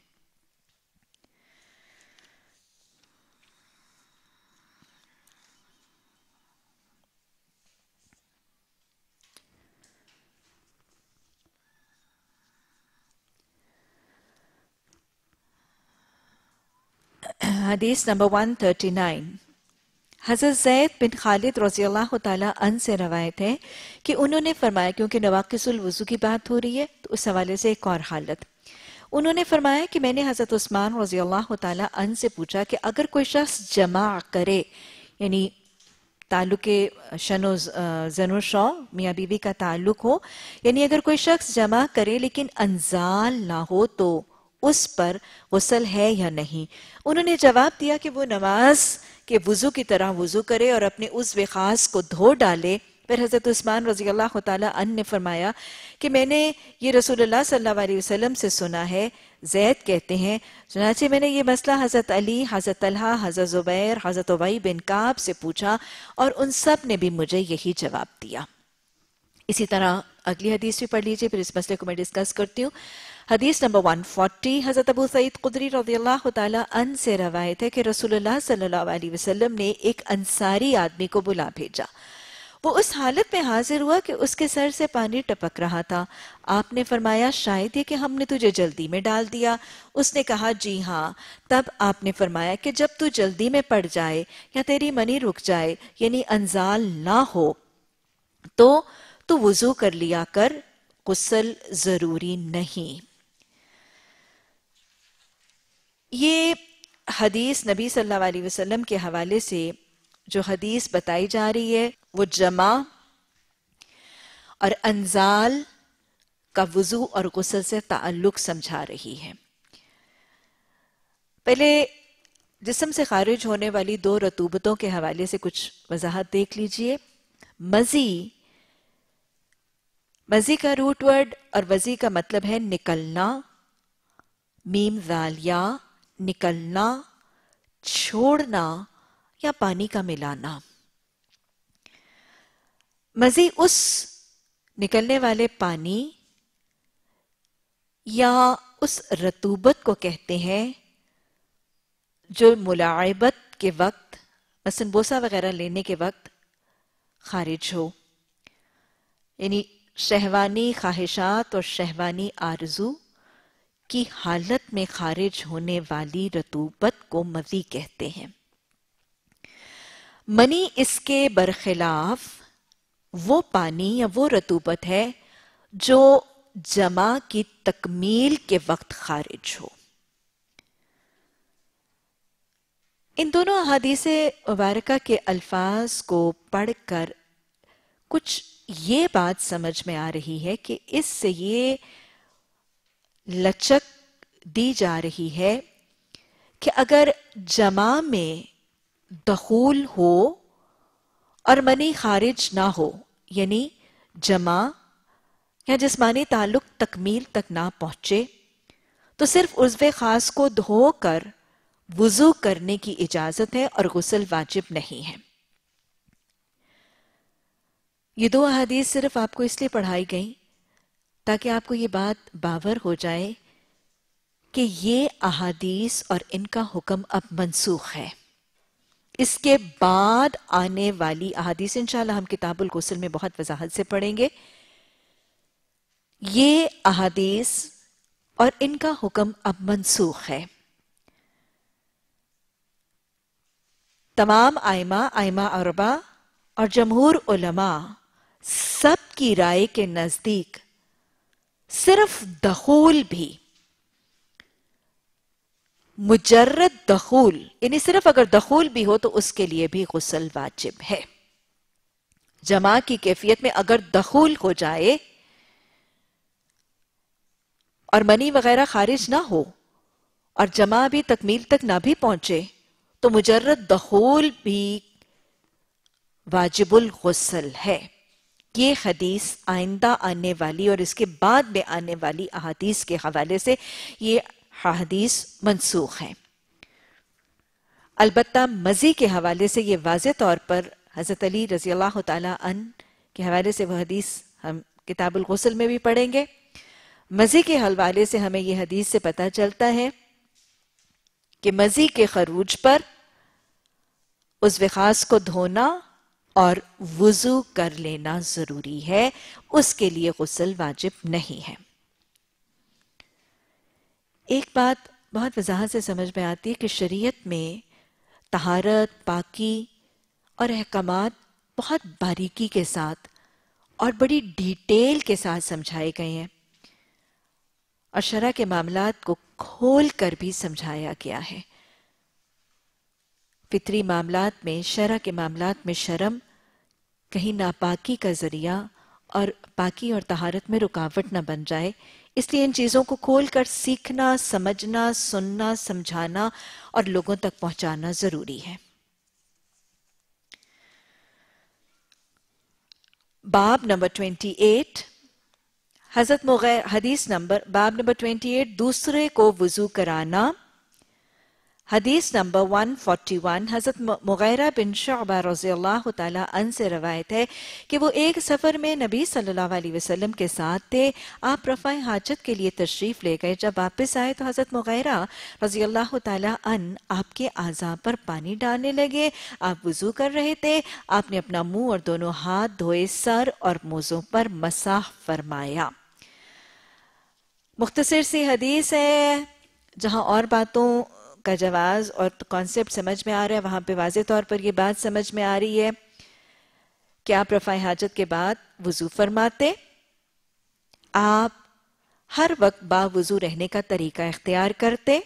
حدیث نمبر ایک سو انتیس، حضرت زید بن خالد رضی اللہ تعالیٰ عنہ سے روایت ہے کہ انہوں نے فرمایا، کیونکہ نواقص الوضو کی بات ہو رہی ہے تو اس حوالے سے ایک اور حالت، انہوں نے فرمایا کہ میں نے حضرت عثمان رضی اللہ تعالیٰ عنہ سے پوچھا کہ اگر کوئی شخص جمع کرے، یعنی تعلق شن و زن و شو، میاں بیوی کا تعلق ہو، یعنی اگر کوئی شخص جمع کرے لیکن انزال نہ ہو تو اس پر غسل ہے یا نہیں؟ انہوں نے جواب دیا کہ وہ نماز کے وضو کی طرح وضو کرے اور اپنے عضو خاص کو دھو ڈالے۔ پھر حضرت عثمان رضی اللہ تعالیٰ عنہ نے فرمایا کہ میں نے یہ رسول اللہ صلی اللہ علیہ وسلم سے سنا ہے۔ زید کہتے ہیں چنانچہ میں نے یہ مسئلہ حضرت علی، حضرت طلحہ، حضرت زبیر، حضرت ابی بن کعب سے پوچھا اور ان سب نے بھی مجھے یہی جواب دیا۔ اسی طرح اگلی حدیث بھی پڑھ لیجئے، پھر اس مسئلے کو میں ڈسکس کرتی ہوں۔ حدیث نمبر ایک سو چالیس، حضرت ابو سعید خدری رضی اللہ تعالیٰ عنہ سے روایت ہے کہ رسول اللہ صلی اللہ علیہ وسلم نے ایک انصاری آدمی کو بلا بھیجا۔ وہ اس حالت میں حاضر ہوا کہ اس کے سر سے پانی ٹپک رہا تھا۔ آپ نے فرمایا شاید یہ کہ ہم نے تجھے جلدی میں ڈال دیا۔ اس نے کہا جی ہاں۔ تب آپ نے فرمایا کہ جب تو جلدی میں پڑ جائے یا تیری منی رک جائے، یعنی انزال نہ ہو، تو تو وضو کر لیا کر، غسل ضروری نہیں۔ یہ حدیث نبی صلی اللہ علیہ وسلم کے حوالے سے جو حدیث بتائی جا رہی ہے وہ جمع اور انزال کا وضو اور غسل سے تعلق سمجھا رہی ہے۔ پہلے جسم سے خارج ہونے والی دو رطوبتوں کے حوالے سے کچھ وضاحت دیکھ لیجئے. مزی مزی کا روٹ ورڈ اور وزی کا مطلب ہے نکلنا، میم ذال یا، نکلنا، چھوڑنا یا پانی کا ملانا. مزی اس نکلنے والے پانی یا اس رطوبت کو کہتے ہیں جو ملاعبت کے وقت، مثلا بوسہ وغیرہ لینے کے وقت خارج ہو، یعنی شہوانی خواہشات اور شہوانی آرزو کی حالت میں خارج ہونے والی رطوبت کو مزی کہتے ہیں. منی اس کے برخلاف وہ پانی یا وہ رطوبت ہے جو جمع کی تکمیل کے وقت خارج ہو. ان دونوں احادیث مبارکہ کے الفاظ کو پڑھ کر کچھ یہ بات سمجھ میں آ رہی ہے کہ اس سے یہ لچک دی جا رہی ہے کہ اگر جمع میں دخول ہو اور منی خارج نہ ہو، یعنی جمع یا جسمانی تعلق تکمیل تک نہ پہنچے، تو صرف عضو خاص کو دھو کر وضو کرنے کی اجازت ہے اور غسل واجب نہیں ہے. یہ دو احادیث صرف آپ کو اس لیے پڑھائی گئیں تاکہ آپ کو یہ بات باور ہو جائے کہ یہ احادیث اور ان کا حکم اب منسوخ ہے. اس کے بعد آنے والی احادیث انشاءاللہ ہم کتاب الغسل میں بہت وضاحت سے پڑھیں گے. یہ احادیث اور ان کا حکم اب منسوخ ہے. تمام ائمہ ائمہ اربعہ اور جمہور علماء سب کی رائے کے نزدیک صرف دخول بھی، مجرد دخول، یعنی صرف اگر دخول بھی ہو تو اس کے لیے بھی غسل واجب ہے. جمع کی کیفیت میں اگر دخول ہو جائے اور منی وغیرہ خارج نہ ہو اور جمع بھی تکمیل تک نہ بھی پہنچے تو مجرد دخول بھی واجب الغسل ہے. یہ حدیث آئندہ آنے والی اور اس کے بعد میں آنے والی احادیث کے حوالے سے یہ حدیث منسوخ ہیں. البتہ مزی کے حوالے سے یہ واضح طور پر حضرت علی رضی اللہ تعالیٰ عنہ کے حوالے سے وہ حدیث ہم کتاب الغسل میں بھی پڑھیں گے. مزی کے حوالے سے ہمیں یہ حدیث سے پتہ چلتا ہے کہ مزی کے خروج پر عضو خاص کو دھونا اور وضو کر لینا ضروری ہے، اس کے لیے غسل واجب نہیں ہے. ایک بات بہت وضاحت سے سمجھ میں آتی ہے کہ شریعت میں طہارت، پاکی اور احکامات بہت باریکی کے ساتھ اور بڑی ڈیٹیل کے ساتھ سمجھائے گئے ہیں اور شرع کے معاملات کو کھول کر بھی سمجھایا گیا ہے. فطری معاملات میں، شرع کے معاملات میں شرم کہیں ناپاکی کا ذریعہ اور پاکی اور طہارت میں رکاوٹ نہ بن جائے، اس لیے ان چیزوں کو کھول کر سیکھنا، سمجھنا، سننا، سمجھانا اور لوگوں تک پہنچانا ضروری ہے. باب نمبر اٹھائیس، حضرت مغیر حدیث نمبر باب نمبر اٹھائیس، دوسرے کو وضو کرانا. حدیث نمبر ایک سو اکیالیس، حضرت مغیرہ بن شعبہ رضی اللہ تعالیٰ عنہ سے روایت ہے کہ وہ ایک سفر میں نبی صلی اللہ علیہ وسلم کے ساتھ تھے. آپ رفع حاجت کے لیے تشریف لے گئے. جب واپس آئے تو حضرت مغیرہ رضی اللہ تعالیٰ عنہ آپ کے اعضاء پر پانی ڈالنے لگے. آپ وضو کر رہے تھے. آپ نے اپنا منہ اور دونوں ہاتھ دھوئے، سر اور موزوں پر مسح فرمایا. مختصر سی حدیث ہے، جہاں اور باتوں کا جواز اور کانسیپٹ سمجھ میں آ رہا ہے وہاں پہ واضح طور پر یہ بات سمجھ میں آ رہی ہے کہ آپ رفع حاجت کے بعد وضو فرماتے. آپ ہر وقت با وضو رہنے کا طریقہ اختیار کرتے.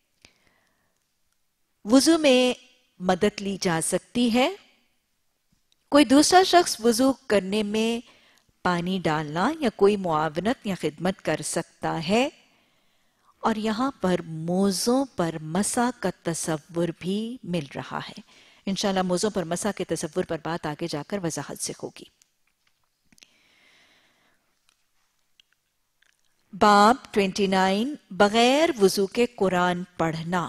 وضو میں مدد لی جا سکتی ہے. کوئی دوسرا شخص وضو کرنے میں پانی ڈالنا یا کوئی معاونت یا خدمت کر سکتا ہے اور یہاں پر موزوں پر مسا کا تصور بھی مل رہا ہے. انشاءاللہ موزوں پر مسا کے تصور پر بات آگے جا کر وضاحت سے ہوگی. باب انیس بغیر وضو کے قرآن پڑھنا.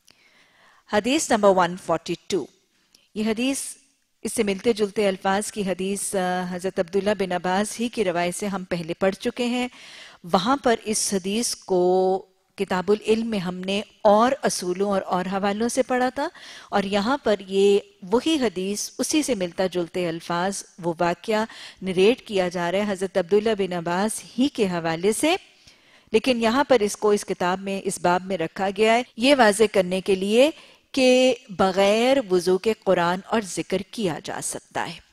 حدیث نمبر ایک سو بانچ. یہ حدیث اس سے ملتے جلتے الفاظ کی حدیث حضرت عبداللہ بن عباس ہی کی روایت سے ہم پہلے پڑھ چکے ہیں. وہاں پر اس حدیث کو کتاب العلم میں ہم نے اور اصولوں اور اور حوالوں سے پڑھا تھا، اور یہاں پر یہ وہی حدیث اسی سے ملتا جلتے الفاظ وہ واقعہ نریٹ کیا جا رہا ہے حضرت عبداللہ بن عباس ہی کے حوالے سے، لیکن یہاں پر اس کو اس کتاب میں اس باب میں رکھا گیا ہے یہ واضح کرنے کے لیے کہ بغیر وضو کے قرآن اور ذکر کیا جا سکتا ہے.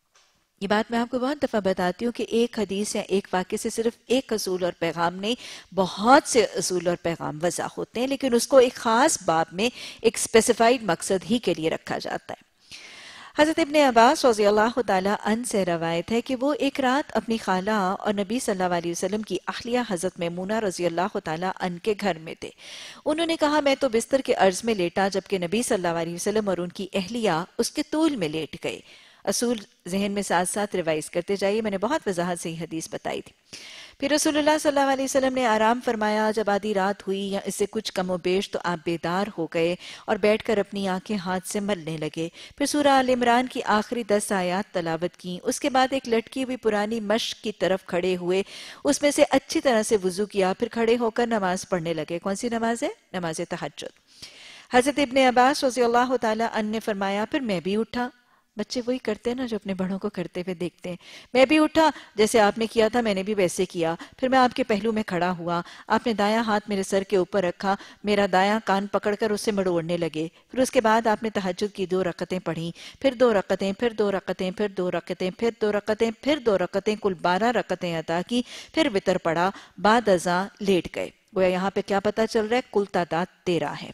یہ بات میں آپ کو بہت دفعہ بتاتی ہوں کہ ایک حدیث یا ایک واقعے سے صرف ایک اصول اور پیغام نہیں، بہت سے اصول اور پیغام وضع ہوتے ہیں، لیکن اس کو ایک خاص باب میں ایک اسپیسیفائیڈ مقصد ہی کے لیے رکھا جاتا ہے. حضرت ابن عباس رضی اللہ تعالیٰ عنہ سے روایت ہے کہ وہ ایک رات اپنی خالہ اور نبی صلی اللہ علیہ وسلم کی اہلیہ حضرت میمونہ رضی اللہ تعالیٰ عنہ کے گھر میں تھے. انہوں نے کہا میں تو بستر کے عرض میں لیٹا جبکہ نبی صلی اللہ علیہ وسلم اور ان کی اہلیہ اس کے طول میں لیٹ گئے. اصول ذہن میں ساتھ ساتھ ریوائز کرتے جائیے، میں نے بہت وضاحت سے یہ حدیث بتائی تھی. پھر رسول اللہ صلی اللہ علیہ وسلم نے آرام فرمایا. جب آدھی رات ہوئی یا اس سے کچھ کم و بیش تو آپ بیدار ہو گئے اور بیٹھ کر اپنی آنکھیں ہاتھ سے ملنے لگے. پھر سورہ آل عمران کی آخری دس آیات تلاوت کی. اس کے بعد ایک لٹکی ہوئی پرانی مشق کی طرف کھڑے ہوئے، اس میں سے اچھی طرح سے وضو کیا، پھر کھڑے ہو کر نماز پڑھنے لگے. کون سی نماز ہے؟ نماز تہجد. حضرت ابن عباس رضی اللہ تعالیٰ عنہ نے فرمایا پھر میں بھی اٹھا. بچے وہی کرتے ہیں نا جو اپنے بڑوں کو کرتے ہوئے دیکھتے ہیں. میں بھی اٹھا، جیسے آپ نے کیا تھا میں نے بھی ویسے کیا. پھر میں آپ کے پہلو میں کھڑا ہوا، آپ نے دایاں ہاتھ میرے سر کے اوپر رکھا، میرا دایاں کان پکڑ کر اس سے مڑوڑنے لگے. پھر اس کے بعد آپ نے تہجد کی دو رکعتیں پڑھیں، پھر دو رکعتیں، پھر دو رکعتیں، پھر دو رکعتیں، پھر دو رکعتیں، پھر دو رکعتیں، کل بارہ رکعتیں ادا کی. پھر وتر پڑھا، بعد ازاں لیٹ گئے. گویا یہاں پہ کیا پتہ چل رہا ہے؟ کل تعداد تیرہ ہے.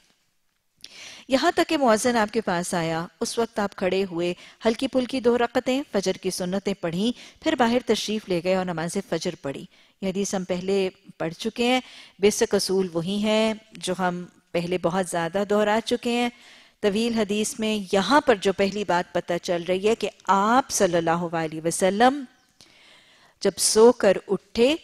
یہاں تک کہ مؤذن آپ کے پاس آیا، اس وقت آپ کھڑے ہوئے، ہلکی پھلکی دو رکعتیں فجر کی سنتیں پڑھیں، پھر باہر تشریف لے گئے اور نماز فجر پڑھی. یہ حدیث ہم پہلے پڑھ چکے ہیں. بیسک اصول وہی ہیں جو ہم پہلے بہت زیادہ دہرا چکے ہیں. طویل حدیث میں یہاں پر جو پہلی بات پتہ چل رہی ہے کہ آپ صلی اللہ علیہ وسلم جب سو کر اٹھے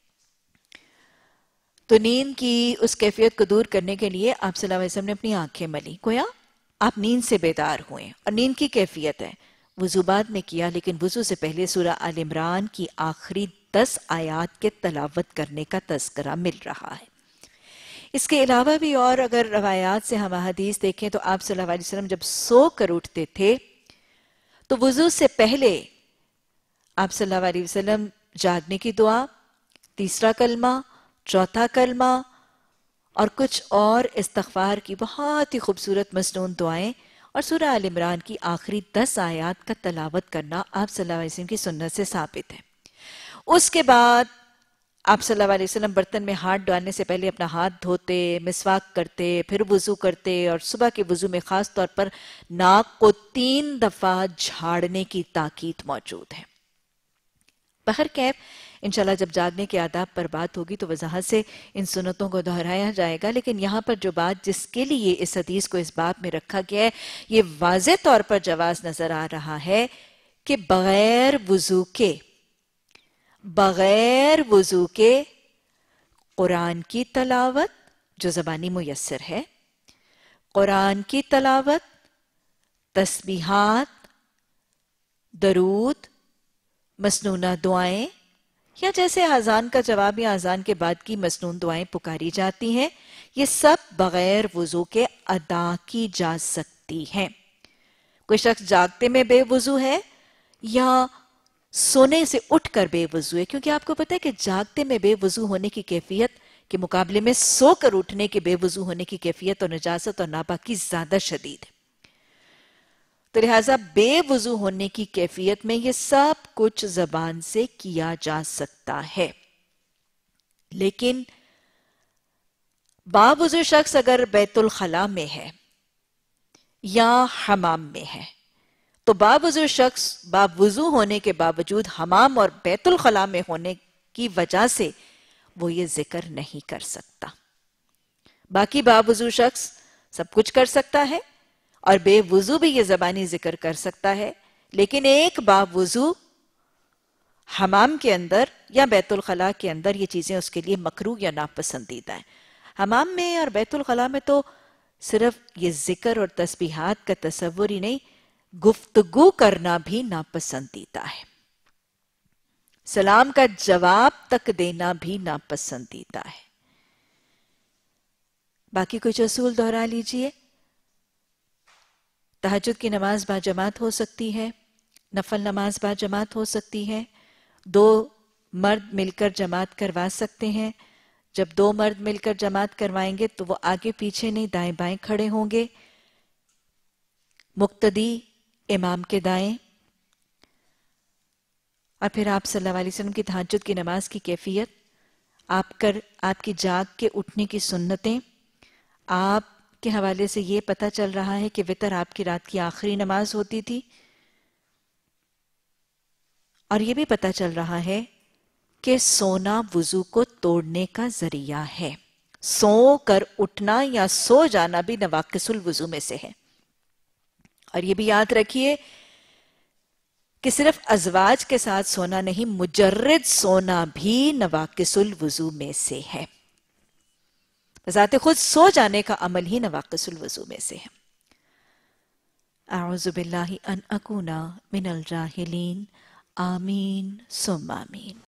تو نیند کی اس کیفیت کو دور کرنے کے لیے آپ صلی اللہ علیہ وسلم نے اپنی آنکھیں ملی. گویا آپ نیند سے بیدار ہوئے اور نیند کی کیفیت ہے. وضو بعد میں کیا، لیکن وضو سے پہلے سورہ آل عمران کی آخری دس آیات کے تلاوت کرنے کا تذکرہ مل رہا ہے. اس کے علاوہ بھی اور اگر روایات سے ہم حدیث دیکھیں تو آپ صلی اللہ علیہ وسلم جب سو کر اٹھتے تھے تو وضو سے پہلے آپ صلی اللہ علیہ وسلم جاگنے کی دعا، تیسرا کلمہ، چوتھا کلمہ اور کچھ اور استغفار کی بہت ہی خوبصورت مسنون دعائیں اور سورہ آل عمران کی آخری دس آیات کا تلاوت کرنا آپ صلی اللہ علیہ وسلم کی سنت سے ثابت ہے. اس کے بعد آپ صلی اللہ علیہ وسلم برتن میں ہاتھ ڈالنے سے پہلے اپنا ہاتھ دھوتے، مسواک کرتے، پھر وضو کرتے اور صبح کے وضو میں خاص طور پر ناک کو تین دفعہ جھاڑنے کی تاکید موجود ہے. بہرکیف انشاءاللہ جب جاگنے کے آداب پر بات ہوگی تو وضاحت سے ان سنتوں کو دہرایا جائے گا، لیکن یہاں پر جو بات جس کے لیے اس حدیث کو اس باب میں رکھا گیا ہے یہ واضح طور پر جواز نظر آ رہا ہے کہ بغیر وضو کے بغیر وضو کے قرآن کی تلاوت جو زبانی میسر ہے، قرآن کی تلاوت، تسبیحات، درود، مسنونہ دعائیں یا جیسے اذان کا جواب یا اذان کے بعد کی مسنون دعائیں پکاری جاتی ہیں، یہ سب بغیر وضو کے ادا کی جا سکتی ہیں. کوئی شخص جاگتے میں بے وضو ہے یا سونے سے اٹھ کر بے وضو ہے، کیونکہ آپ کو پتہ ہے کہ جاگتے میں بے وضو ہونے کی کیفیت کے مقابلے میں سو کر اٹھنے کے بے وضو ہونے کی کیفیت اور نجاست اور ناپاکی زیادہ شدید ہے. تو لہٰذا بے وضو ہونے کی کیفیت میں یہ سب کچھ زبان سے کیا جا سکتا ہے. لیکن باوضو شخص اگر بیت الخلاء میں ہے یا حمام میں ہے تو باوضو شخص باوضو ہونے کے باوجود حمام اور بیت الخلاء میں ہونے کی وجہ سے وہ یہ ذکر نہیں کر سکتا. باقی باوضو شخص سب کچھ کر سکتا ہے اور بے وضو بھی یہ زبانی ذکر کر سکتا ہے، لیکن ایک باوضو حمام کے اندر یا بیت الخلاء کے اندر یہ چیزیں اس کے لیے مکروہ یا ناپسندیدہ ہیں۔ حمام میں اور بیت الخلاء میں تو صرف یہ ذکر اور تسبیحات کا تصور ہی نہیں، گفتگو کرنا بھی ناپسندیدہ ہے، سلام کا جواب تک دینا بھی ناپسندیدہ ہے۔ باقی کچھ اصول دہرا لیجئے۔ تہجد کی نماز با جماعت ہو سکتی ہے، نفل نماز با جماعت ہو سکتی ہے، دو مرد مل کر جماعت کروا سکتے ہیں۔ جب دو مرد مل کر جماعت کروائیں گے تو وہ آگے پیچھے نہیں دائیں بائیں کھڑے ہوں گے، مقتدی امام کے دائیں۔ اور پھر آپ صلی اللہ علیہ وسلم کی تہجد کی نماز کی کیفیت، آپ کر آپ کی جاگ کے اٹھنے کی سنتیں، آپ کے حوالے سے یہ پتہ چل رہا ہے کہ وتر آپ کی رات کی آخری نماز ہوتی تھی، اور یہ بھی پتہ چل رہا ہے کہ سونا وضو کو توڑنے کا ذریعہ ہے، سو کر اٹھنا یا سو جانا بھی نواقص الوضو میں سے ہے۔ اور یہ بھی یاد رکھیے کہ صرف ازواج کے ساتھ سونا نہیں، مجرد سونا بھی نواقص الوضو میں سے ہے، بذات خود سو جانے کا عمل ہی نواقص الوضو میں سے ہے۔ اعوذ باللہ ان اکونا من الجاہلین، آمین ثم آمین۔